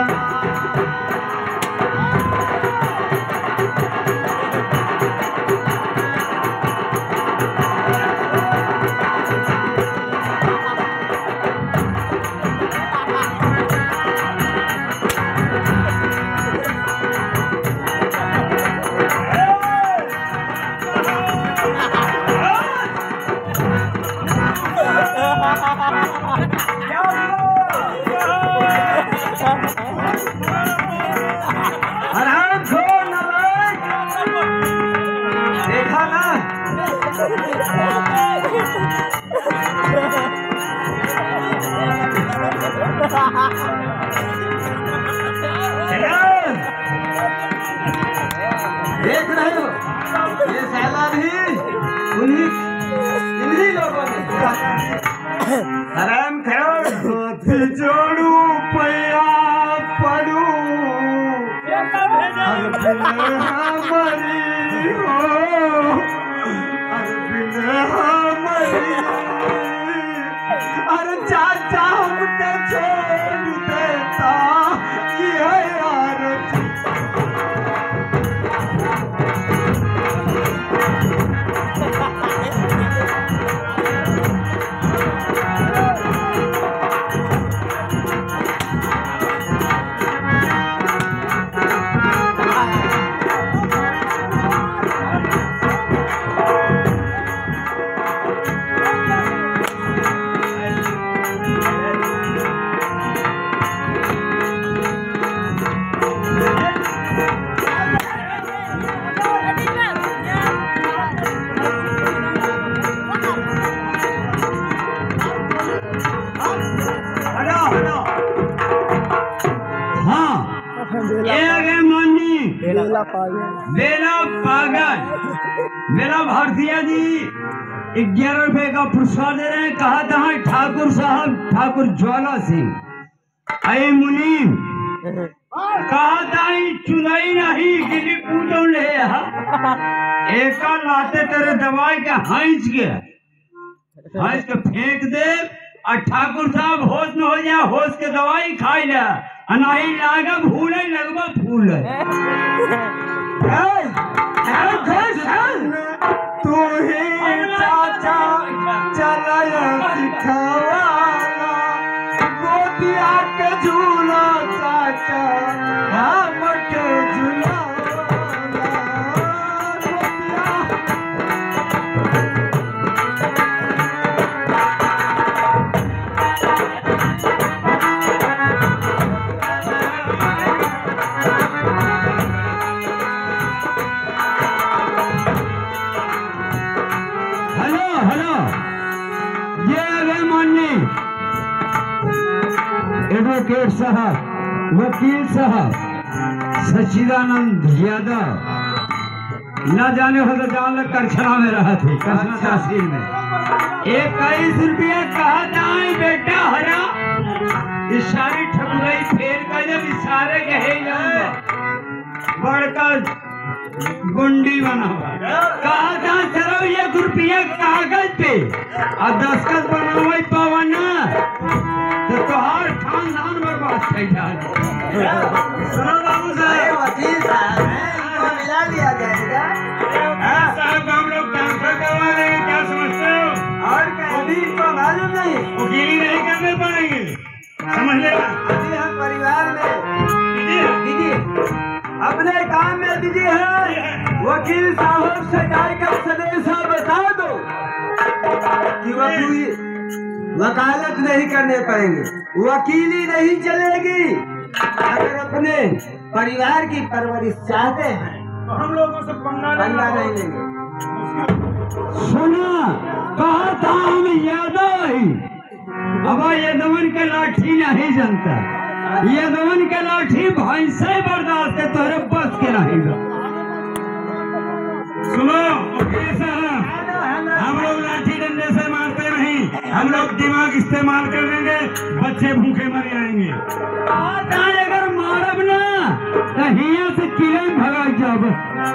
हराम खोर नालायक, देखा ना देख रहे हो, ये साला भी उन्हीं इन्हीं लोगों ने हराम खोर जोड़ू पैया पड़ू हमारी हो हमारी अरे चाचा हमके छोड़ देता ये यार बेला पागल बेला पागल मेरा भारतीय जी ग्यारह रुपए का पुरस्कार दे रहे हैं। कहा था ठाकुर साहब ठाकुर ज्वाला सिंह अये मुनीम कहा था चुनाई नहीं गिरी पूछो ले एक लाते तेरे दवाई के हंस के हंस के फेंक दे और ठाकुर साहब होश न हो जाए होश के दवाई खाई ले अनाही लागा भूले लगवा फूल चाचा हमके झुलावला हेलो हेलो, ये आ गए माननी एडवोकेट साहब, वकील साहब सच्चिदानंद यादव। न जाने हो तो जान लग करछड़ा में रहा थे, करछड़ा तहसील में। इक्कीस रुपया कहा जाए बेटा हरा, इशारे ठकुराई फेर कर जब इशारे कहे जाऊंगा बड़का गुंडी बना हुआ। कहा था चलो एक रुपया कागज पे और दस्खत बनावे पवन तो तोहार खानदान बर्बाद कर जाए। सुनो बाबू साहब, वकील साहब मिला लिया जाएगा। साहब हम लोग ट्रांसफर करवा लेंगे, क्या समझते हो? और कभी को मालूम नहीं, वकीली नहीं करने पाएंगे, समझ लेना। अभी हम परिवार में दीजिए अपने काम में बिजी है। वकील साहब से जाकर सनेसा बता दो कि वकील वकालत नहीं करने पाएंगे, वकीली नहीं चलेगी। अगर अपने परिवार की परवरिश चाहते हैं तो हम लोगों से पंगा पंगा नहीं लेंगे। सुना कहा था हम यादव ही, अब यादवन के लाठी नहीं जनता, यादवन के लाठी भैंसे बर्दाश्त है, तोरे बस के नहीं। सुनो वकील साहब, हम लोग लाठी डंडे से मारते नहीं, हम लोग दिमाग इस्तेमाल कर लेंगे, बच्चे भूखे मर जाएंगे। अगर मारब ना तो हिया से किले भगा जब।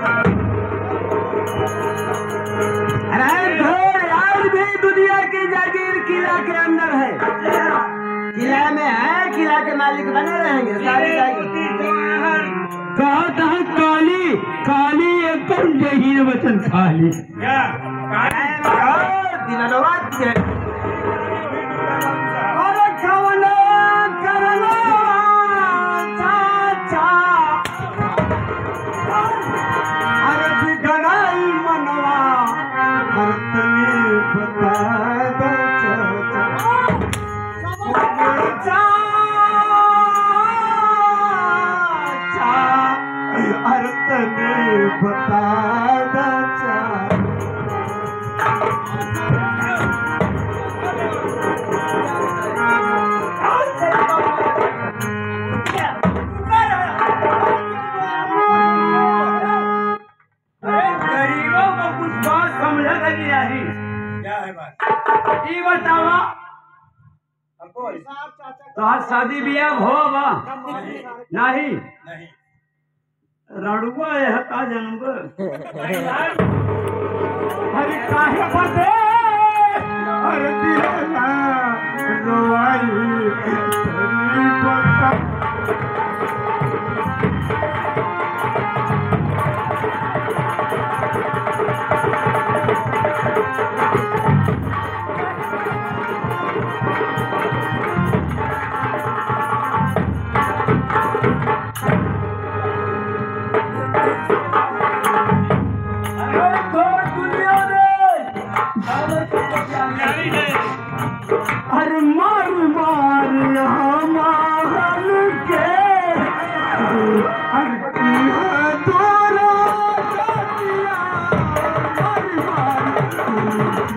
अरे ढोल आज भी दुनिया की जागीर किला के अंदर है, किला में है, किला के मालिक बने रहेंगे सारी जागीर। कहा था काली काली एकदम जहीन वचन खाली। क्या दिनवाद के अरे कवना करना चाचा अरे बिगड़ाई मनवा करतनी बता दो चाचा अरे तने बता दो चाचा। गरीबों को कुछ बात समझा नहीं आई। क्या है बात? ये बतावा तोहार शादी ब्याह हो बा नहीं? नहीं। रड़ुआ है का जन्म अरे काहे बदे अरे दिला रोई तेरी बता अरे मार मार हमार के अरे तोरा मार मार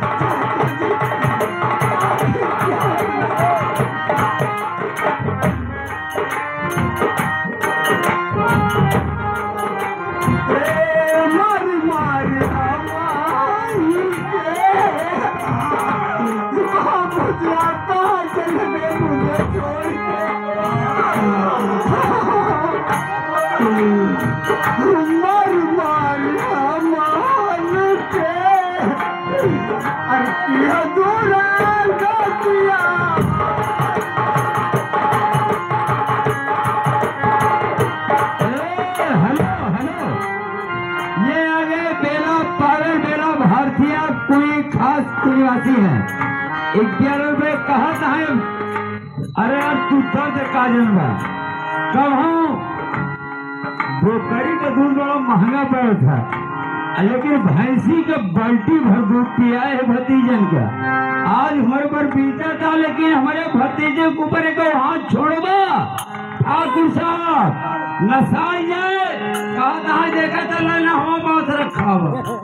मार मार हमार के जाता चल में मुझे छोड़ के मर मार हमार के अरे दूरा गतिया हेलो हेलो, ये आगे बेला पागल बेला भारतीय कोई खास निवासी है। ग्यारह रुपये कहा था। अरे यार तू दर्द का जनवा कहूँ बोकरी का दूध बड़ा महंगा पड़ा था, लेकिन भैंसी का बाल्टी भर दूध पिया है भतीजन का। आज हमारे पर बीता था, लेकिन हमारे भतीजे के ऊपर एक हाथ छोड़बा ठाकुर साहब नशा जाए कहा कहा देखा तो ना हवा बहुत रखा हुआ।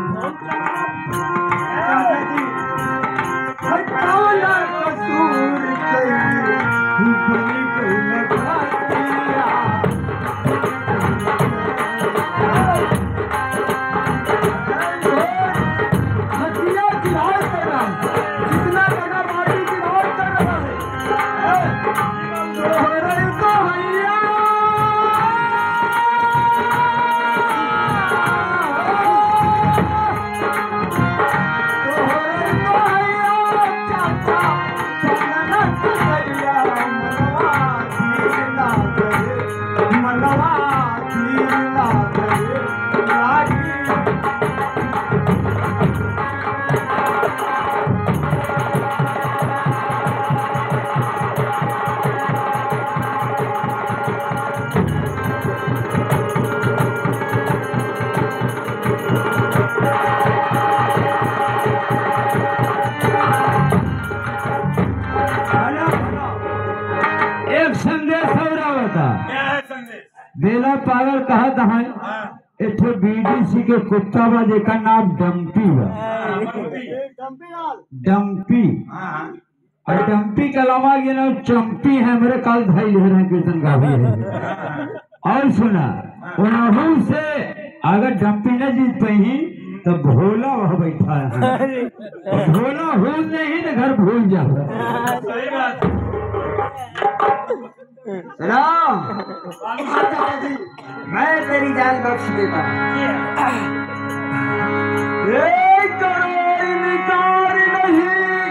बेला पागल कहा था एक बीडीसी के कुत्ता बा जेका नाम डम्पी बा। डम्पी और डम्पी के अलावा ये ना चंपी है मेरे काल भाई ले रहे कीर्तन गावी है। और सुना उन्हों से अगर डम्पी न जीत पाई तो भोला वह बैठा है, भोला भूल नहीं तो घर भूल जाओ। राम मैं तेरी जान बख्श देता करो इनकार नहीं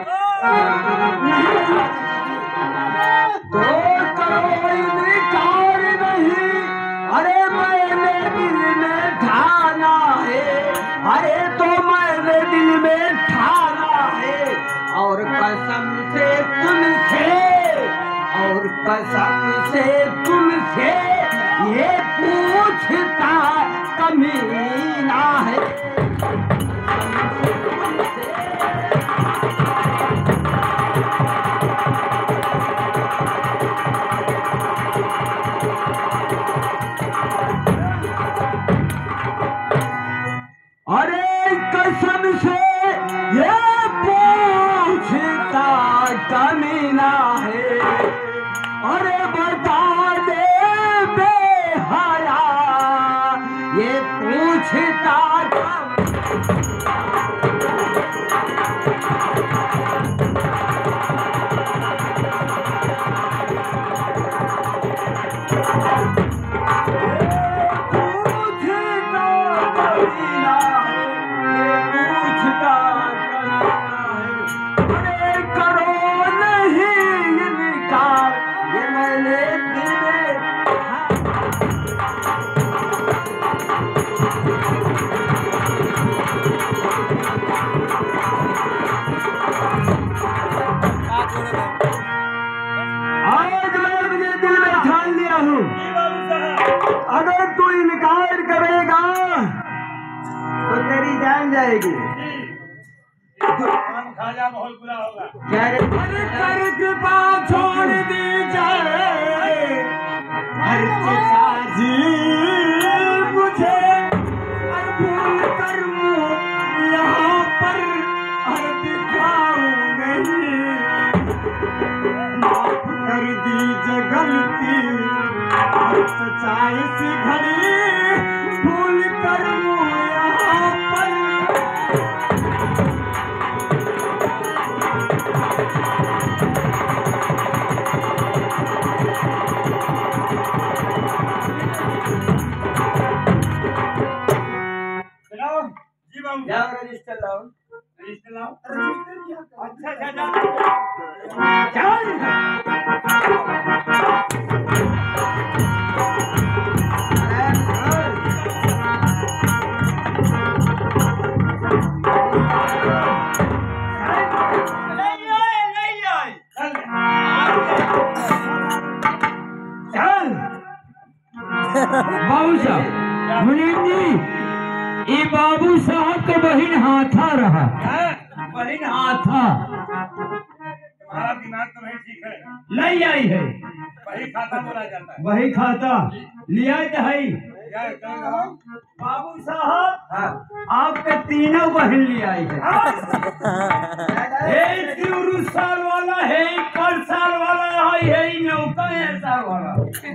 तो करो इनकार नहीं। अरे मैंने दिल में ठाना है, अरे तो मैंने दिल में ठाना है और कसम से तुमसे और कसम से तुमसे ये पूछता कमीना है। अरे कसम से ये पूछता कमीना है। अरे बता दे बेहया ये पूछता अगर तू इनकार करेगा तो तेरी जान जाएगी। खाजा बहुत बुरा होगा। कर कृपा छोड़ दी जाए हर चचा जी मुझे भूल कर यहाँ पर हर दिखाऊं नहीं। माफ कर दीजिए गलती सच्चाई सी घड़ी भूल कर यहाँ पर। जी बाबू जाओ रजिस्टर लाओ, रजिस्टर लाओ। अच्छा अच्छा चल चल सिंह जी ये बाबू साहब के बहिन हाथा रहा बहन हाथा हमारा दिमाग तो नहीं ठीक है। नहीं आई है वही खाता बोला जाता है। वही खाता लिया तो है क्या कह रहा हूँ? बाबू साहब आपके तीनों बहन ले आई है एक तिरु साल वाला है पर साल वाला है है नौका है साल वाला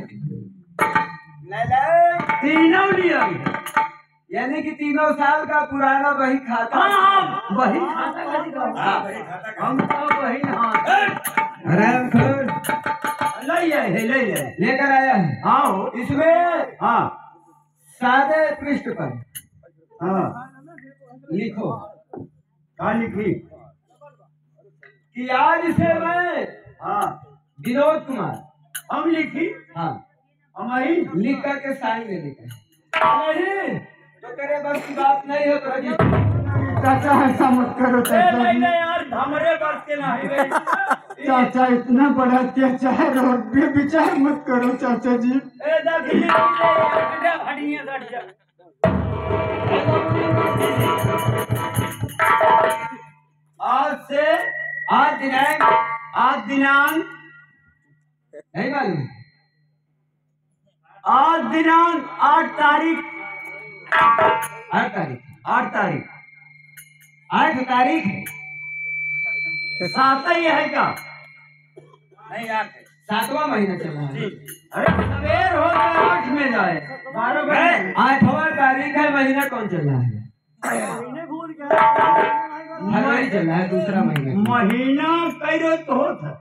तीनों ले आई है यानी कि तीनों साल का पुराना वही खाता। हाँ वही खाता हाँ, वही खाता का। हम तो वही हाथ राम खोर ले आए है ले आए लेकर आया है। आओ इसमें हाँ सादे पृष्ठ पर हाँ लिखो कहा लिखी कि आज से मैं हाँ विनोद कुमार हम लिखी हाँ हमारी लिख करके साइन में लिखा नहीं तो करे बस की बात नहीं हो तो रजिस्टर। चाचा ऐसा मत करो ए, चाचा नहीं जी। नहीं यार हमारे बस के नहीं गई चाचा इतना बड़ा अत्याचार और बेविचार मत करो चाचा जी। ए दादी हटिए हट जा आज से आज दिनांक आज दिनांक नहीं मालूम आज दिनांक आठ तारीख आठ तारीख आठ तारीख आठ तारीख है सात ही है क्या नहीं आठ है। सातवां महीना चल रहा है। अरे सवेर हो गया आठ में जाए बारह बजे आठवां तारीख है महीना कौन चल रहा है फरवरी चल रहा है दूसरा महीना। महीना कई रोज तो होता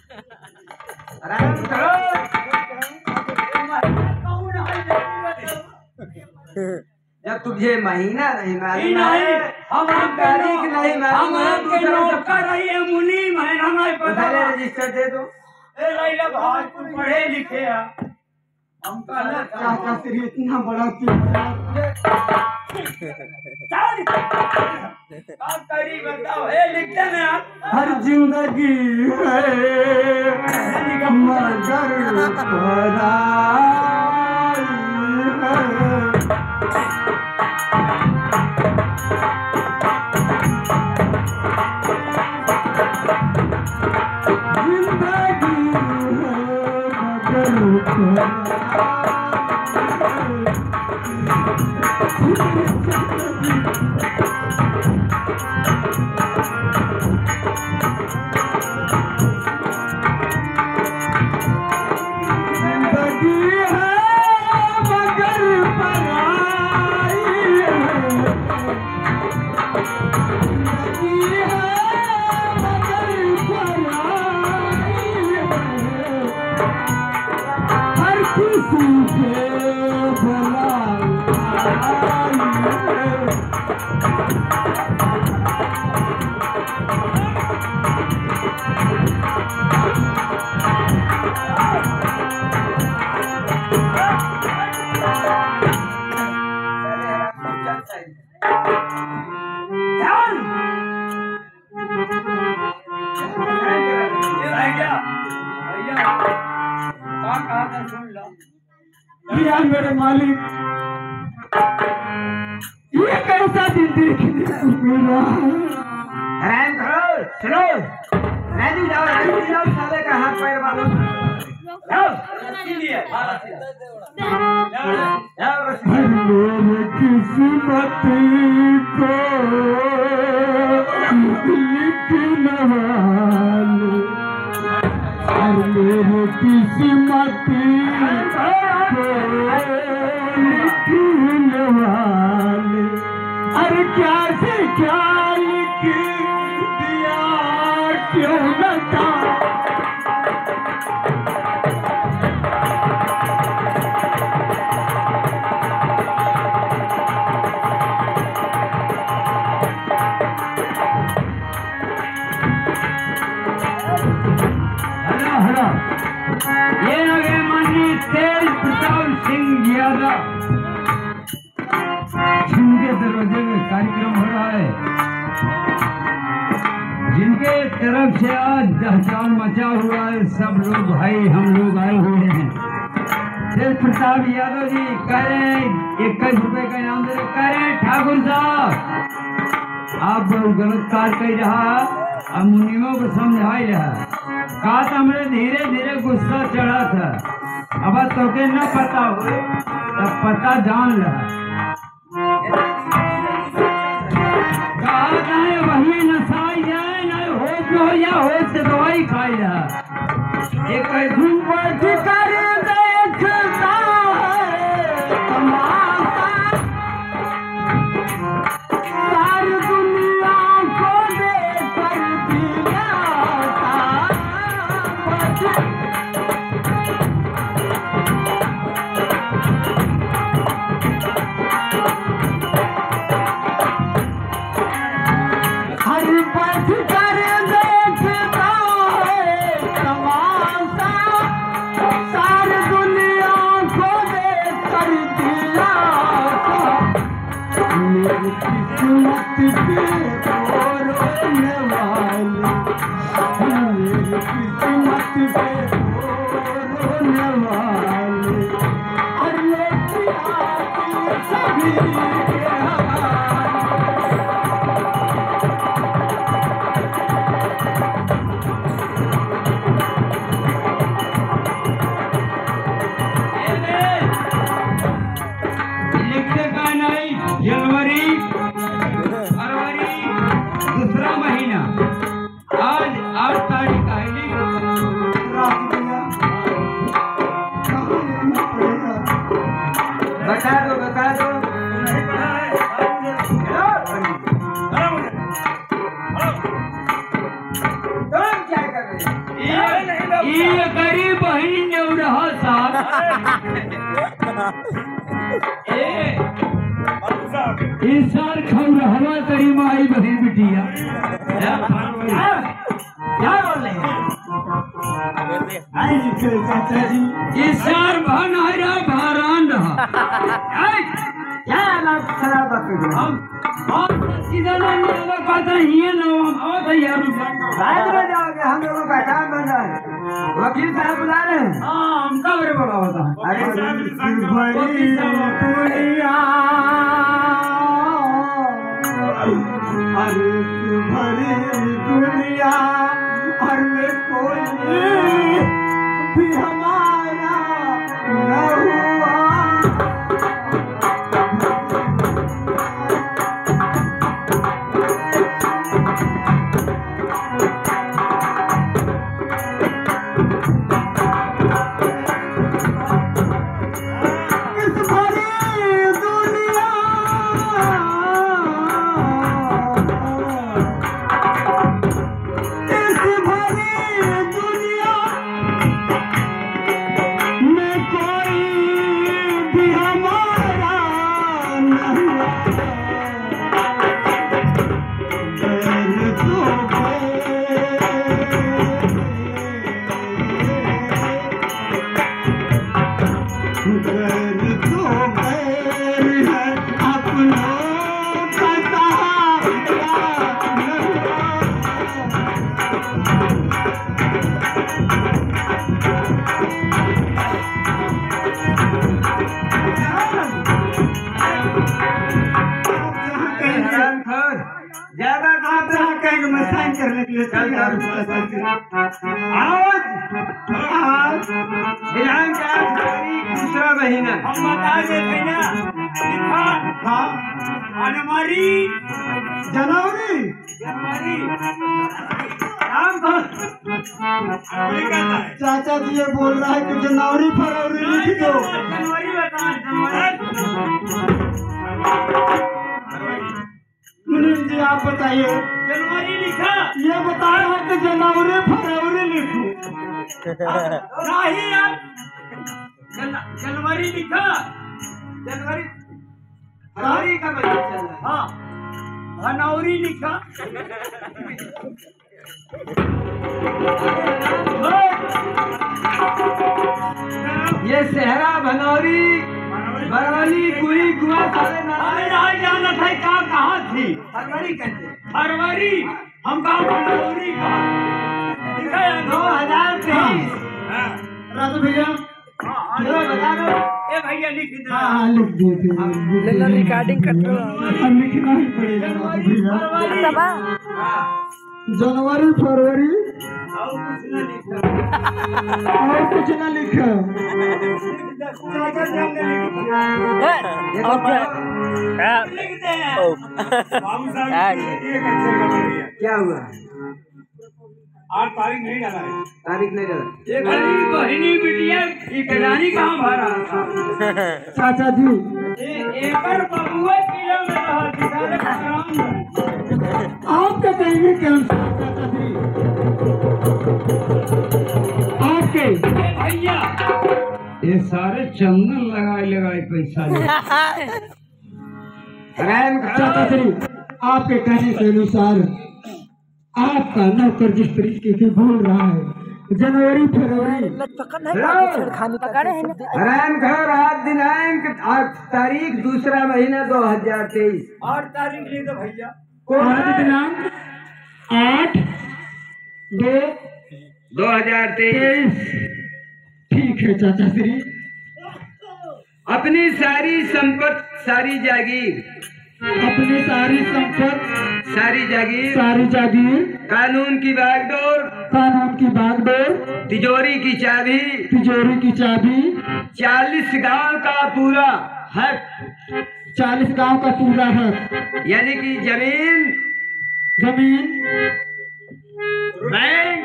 आराम करो जब तुझे महीना नहीं मालूम है हम तारीख नहीं हम मालूम है आपके दूसरा नौकर रहिए मुनी महीना नहीं पता पहले रजिस्टर दे दो। ए लैला भाई तुम पढ़े लिखे हैं हम कहना चाचा श्री इतना बड़ा अत्याचार आप करी बताओ ए लिखते ना यार हर जिंदगी है मगर पराई है। जिंदगी है मगर जिंदगी है मगर पराई है। जिंदगी है मगर पराई है। हर किसी के भलाई है। भैया मेरे मालिक ये कैसा दिन देखने को मिल रहा है। आराम करो सुनो राजू जाओ राजू जाओ साले का हाथ पैर बांधो जाओ इसीलिए जाओ रस्सी। हर मेरे किस्मत को लिखने वाले हर मेरे किस्मत को लिखने वाले अरे क्या से क्या लिख दिया क्यों बता हरा हरा ये आगे माननीय तेज प्रताप सिंह यादव जिनके दरवाजे में कार्यक्रम हो रहा है जिनके तरफ से आज दहचान मचा हुआ है सब लोग भाई हम लोग आए हुए हैं तेज प्रताप यादव जी कह रहे हैं इक्कीस रुपए का इनाम दे रहे कह रहे हैं ठाकुर साहब आप बहुत गलत कार्य कर रहा अब मुनिमों को समझा ही रहा कहा था हमने धीरे धीरे गुस्सा चढ़ा था अब तोके न पता हुए तब पता जान रहा कहा था वही नशाई जाए न होश हो या होश से दवाई खाई रहा एक झूठ कर देखता है तमाशा सारी दुनिया को देकर दिया हर पथ कर देखता है तमाशा सारी दुनिया को देकर दिया मेरी किस्मत पे रोने वाले मेरी किस्मत पे रोने वाले और ये प्यार सभी के हवाले लिखने का नहीं जनवरी फरवरी दूसरा महीना आज आठ तारीख आएगी बता दो बता दो क्या कर रहे ये गरीब बहन ने रहा साहब इस साल खबर हवा करी माई बहन बिटिया क्या बोल रहे हैं चाचा जी इस साल भन हरा भारान रहा क्या लाभ खराब हम हम सीधा नहीं होगा कहता ही ना और तैयार शायद में जाओगे हम लोगों का काम बन रहा है वकील साहब बुला रहे हैं हाँ हम कब रे बोला होता है अरे बड़ी दुनिया अरे भरी दुनिया और में कोई भी हमारा न हुआ ज्यादा आप यहाँ कहेंगे मैं साइन करने के लिए तैयार आज आज दिनांक आठ तारीख दूसरा महीना हम बता देते ना लिखा हाँ जनवरी जनवरी जनवरी चाचा जी ये बोल रहा है कि जनवरी फरवरी लिख दो जनवरी बता जनवरी मुनीम जी आप बताइए जनवरी लिखा ये बता रहा है कि जनवरी फरवरी लिखो नहीं यार जनवरी लिखा जनवरी फरवरी का महीना चल रहा है हाँ जनवरी लिखा ये सेहरा भनौरी बरौली कुई गुआ सारे नारे जाना था क्या कहाँ थी फरवरी कहते फरवरी हम कहा भनौरी कहा दो हजार तेईस राजू भैया ए भैया लिख दे। हाँ हाँ लिख दिए थे रिकॉर्डिंग कर रहा अब लिखना ही पड़ेगा भैया जनवरी फरवरी और कुछ ना लिखा। और कुछ ना लिखा चाचा जान ने लिख दिया। लिख दे। बाबू साहब ये कैंसिल कर दिया। क्या हुआ? आज तारीख नहीं डाला है। तारीख नहीं डाला। ये गली बहनी बिटिया ठिकानी कहाँ भरा था? चाचा जी एकर बबुआ किलो में रहा किसाने का काम है। आपका कहेंगे क्या चाचा जी आपके ए भैया ये सारे चंदन लगाए लगाए पैसा ले। रैन चाचा जी आपके कहने के अनुसार आपका नौकर जिस तरीके से बोल रहा है जनवरी फरवरी रैन घर आज दिनांक आज तारीख दूसरा महीना दो हजार तेईस। और तारीख ले दो भैया। आज दिनांक आठ दो दो हजार तेईस। ठीक है चाचा श्री अपनी सारी संपत्ति सारी जागीर अपनी सारी संपत्ति सारी जागीर सारी जागीर कानून की बागडोर कानून की बागडोर तिजोरी की चाबी तिजोरी की चाबी चालीस गांव का पूरा हक चालीस गांव का पूरा हक यानी कि जमीन जमीन बैंक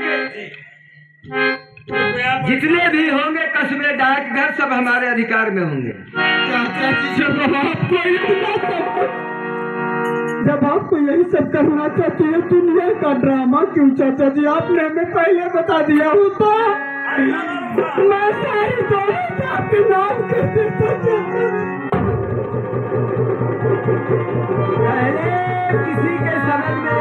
जितने भी होंगे कस्बे डाकघर सब हमारे अधिकार में होंगे। चाचा जी जब आपको इतना सब जब आपको यही सब करना चाहती है दुनिया का ड्रामा क्यों चाचा जी आपने हमें पहले बता दिया होता मैं सारी दौलत आपके नाम कर देता चाचा जी। पहले किसी के समझ में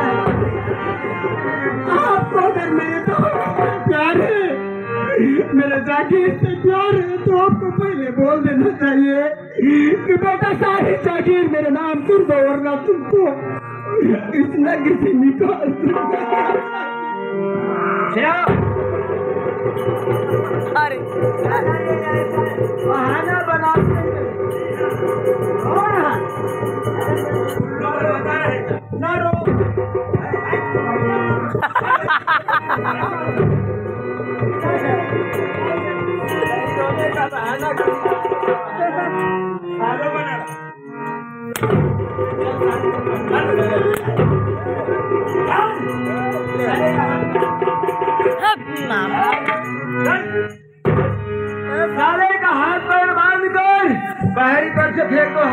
आपको अगर मेरे दौलत से प्यार है मेरे जागीर से प्यार है तो आपको पहले बोल देना चाहिए कि बेटा सारी जागीर मेरे नाम कर दो वरना तुमको इस नगर से निकाल दूंगा। अरे बहाना बनाते हैं। और हाँ, ना रो रोने का बहाना आलो बना साले का हाथ पैर बांध कर बाहरी पर से फेंको।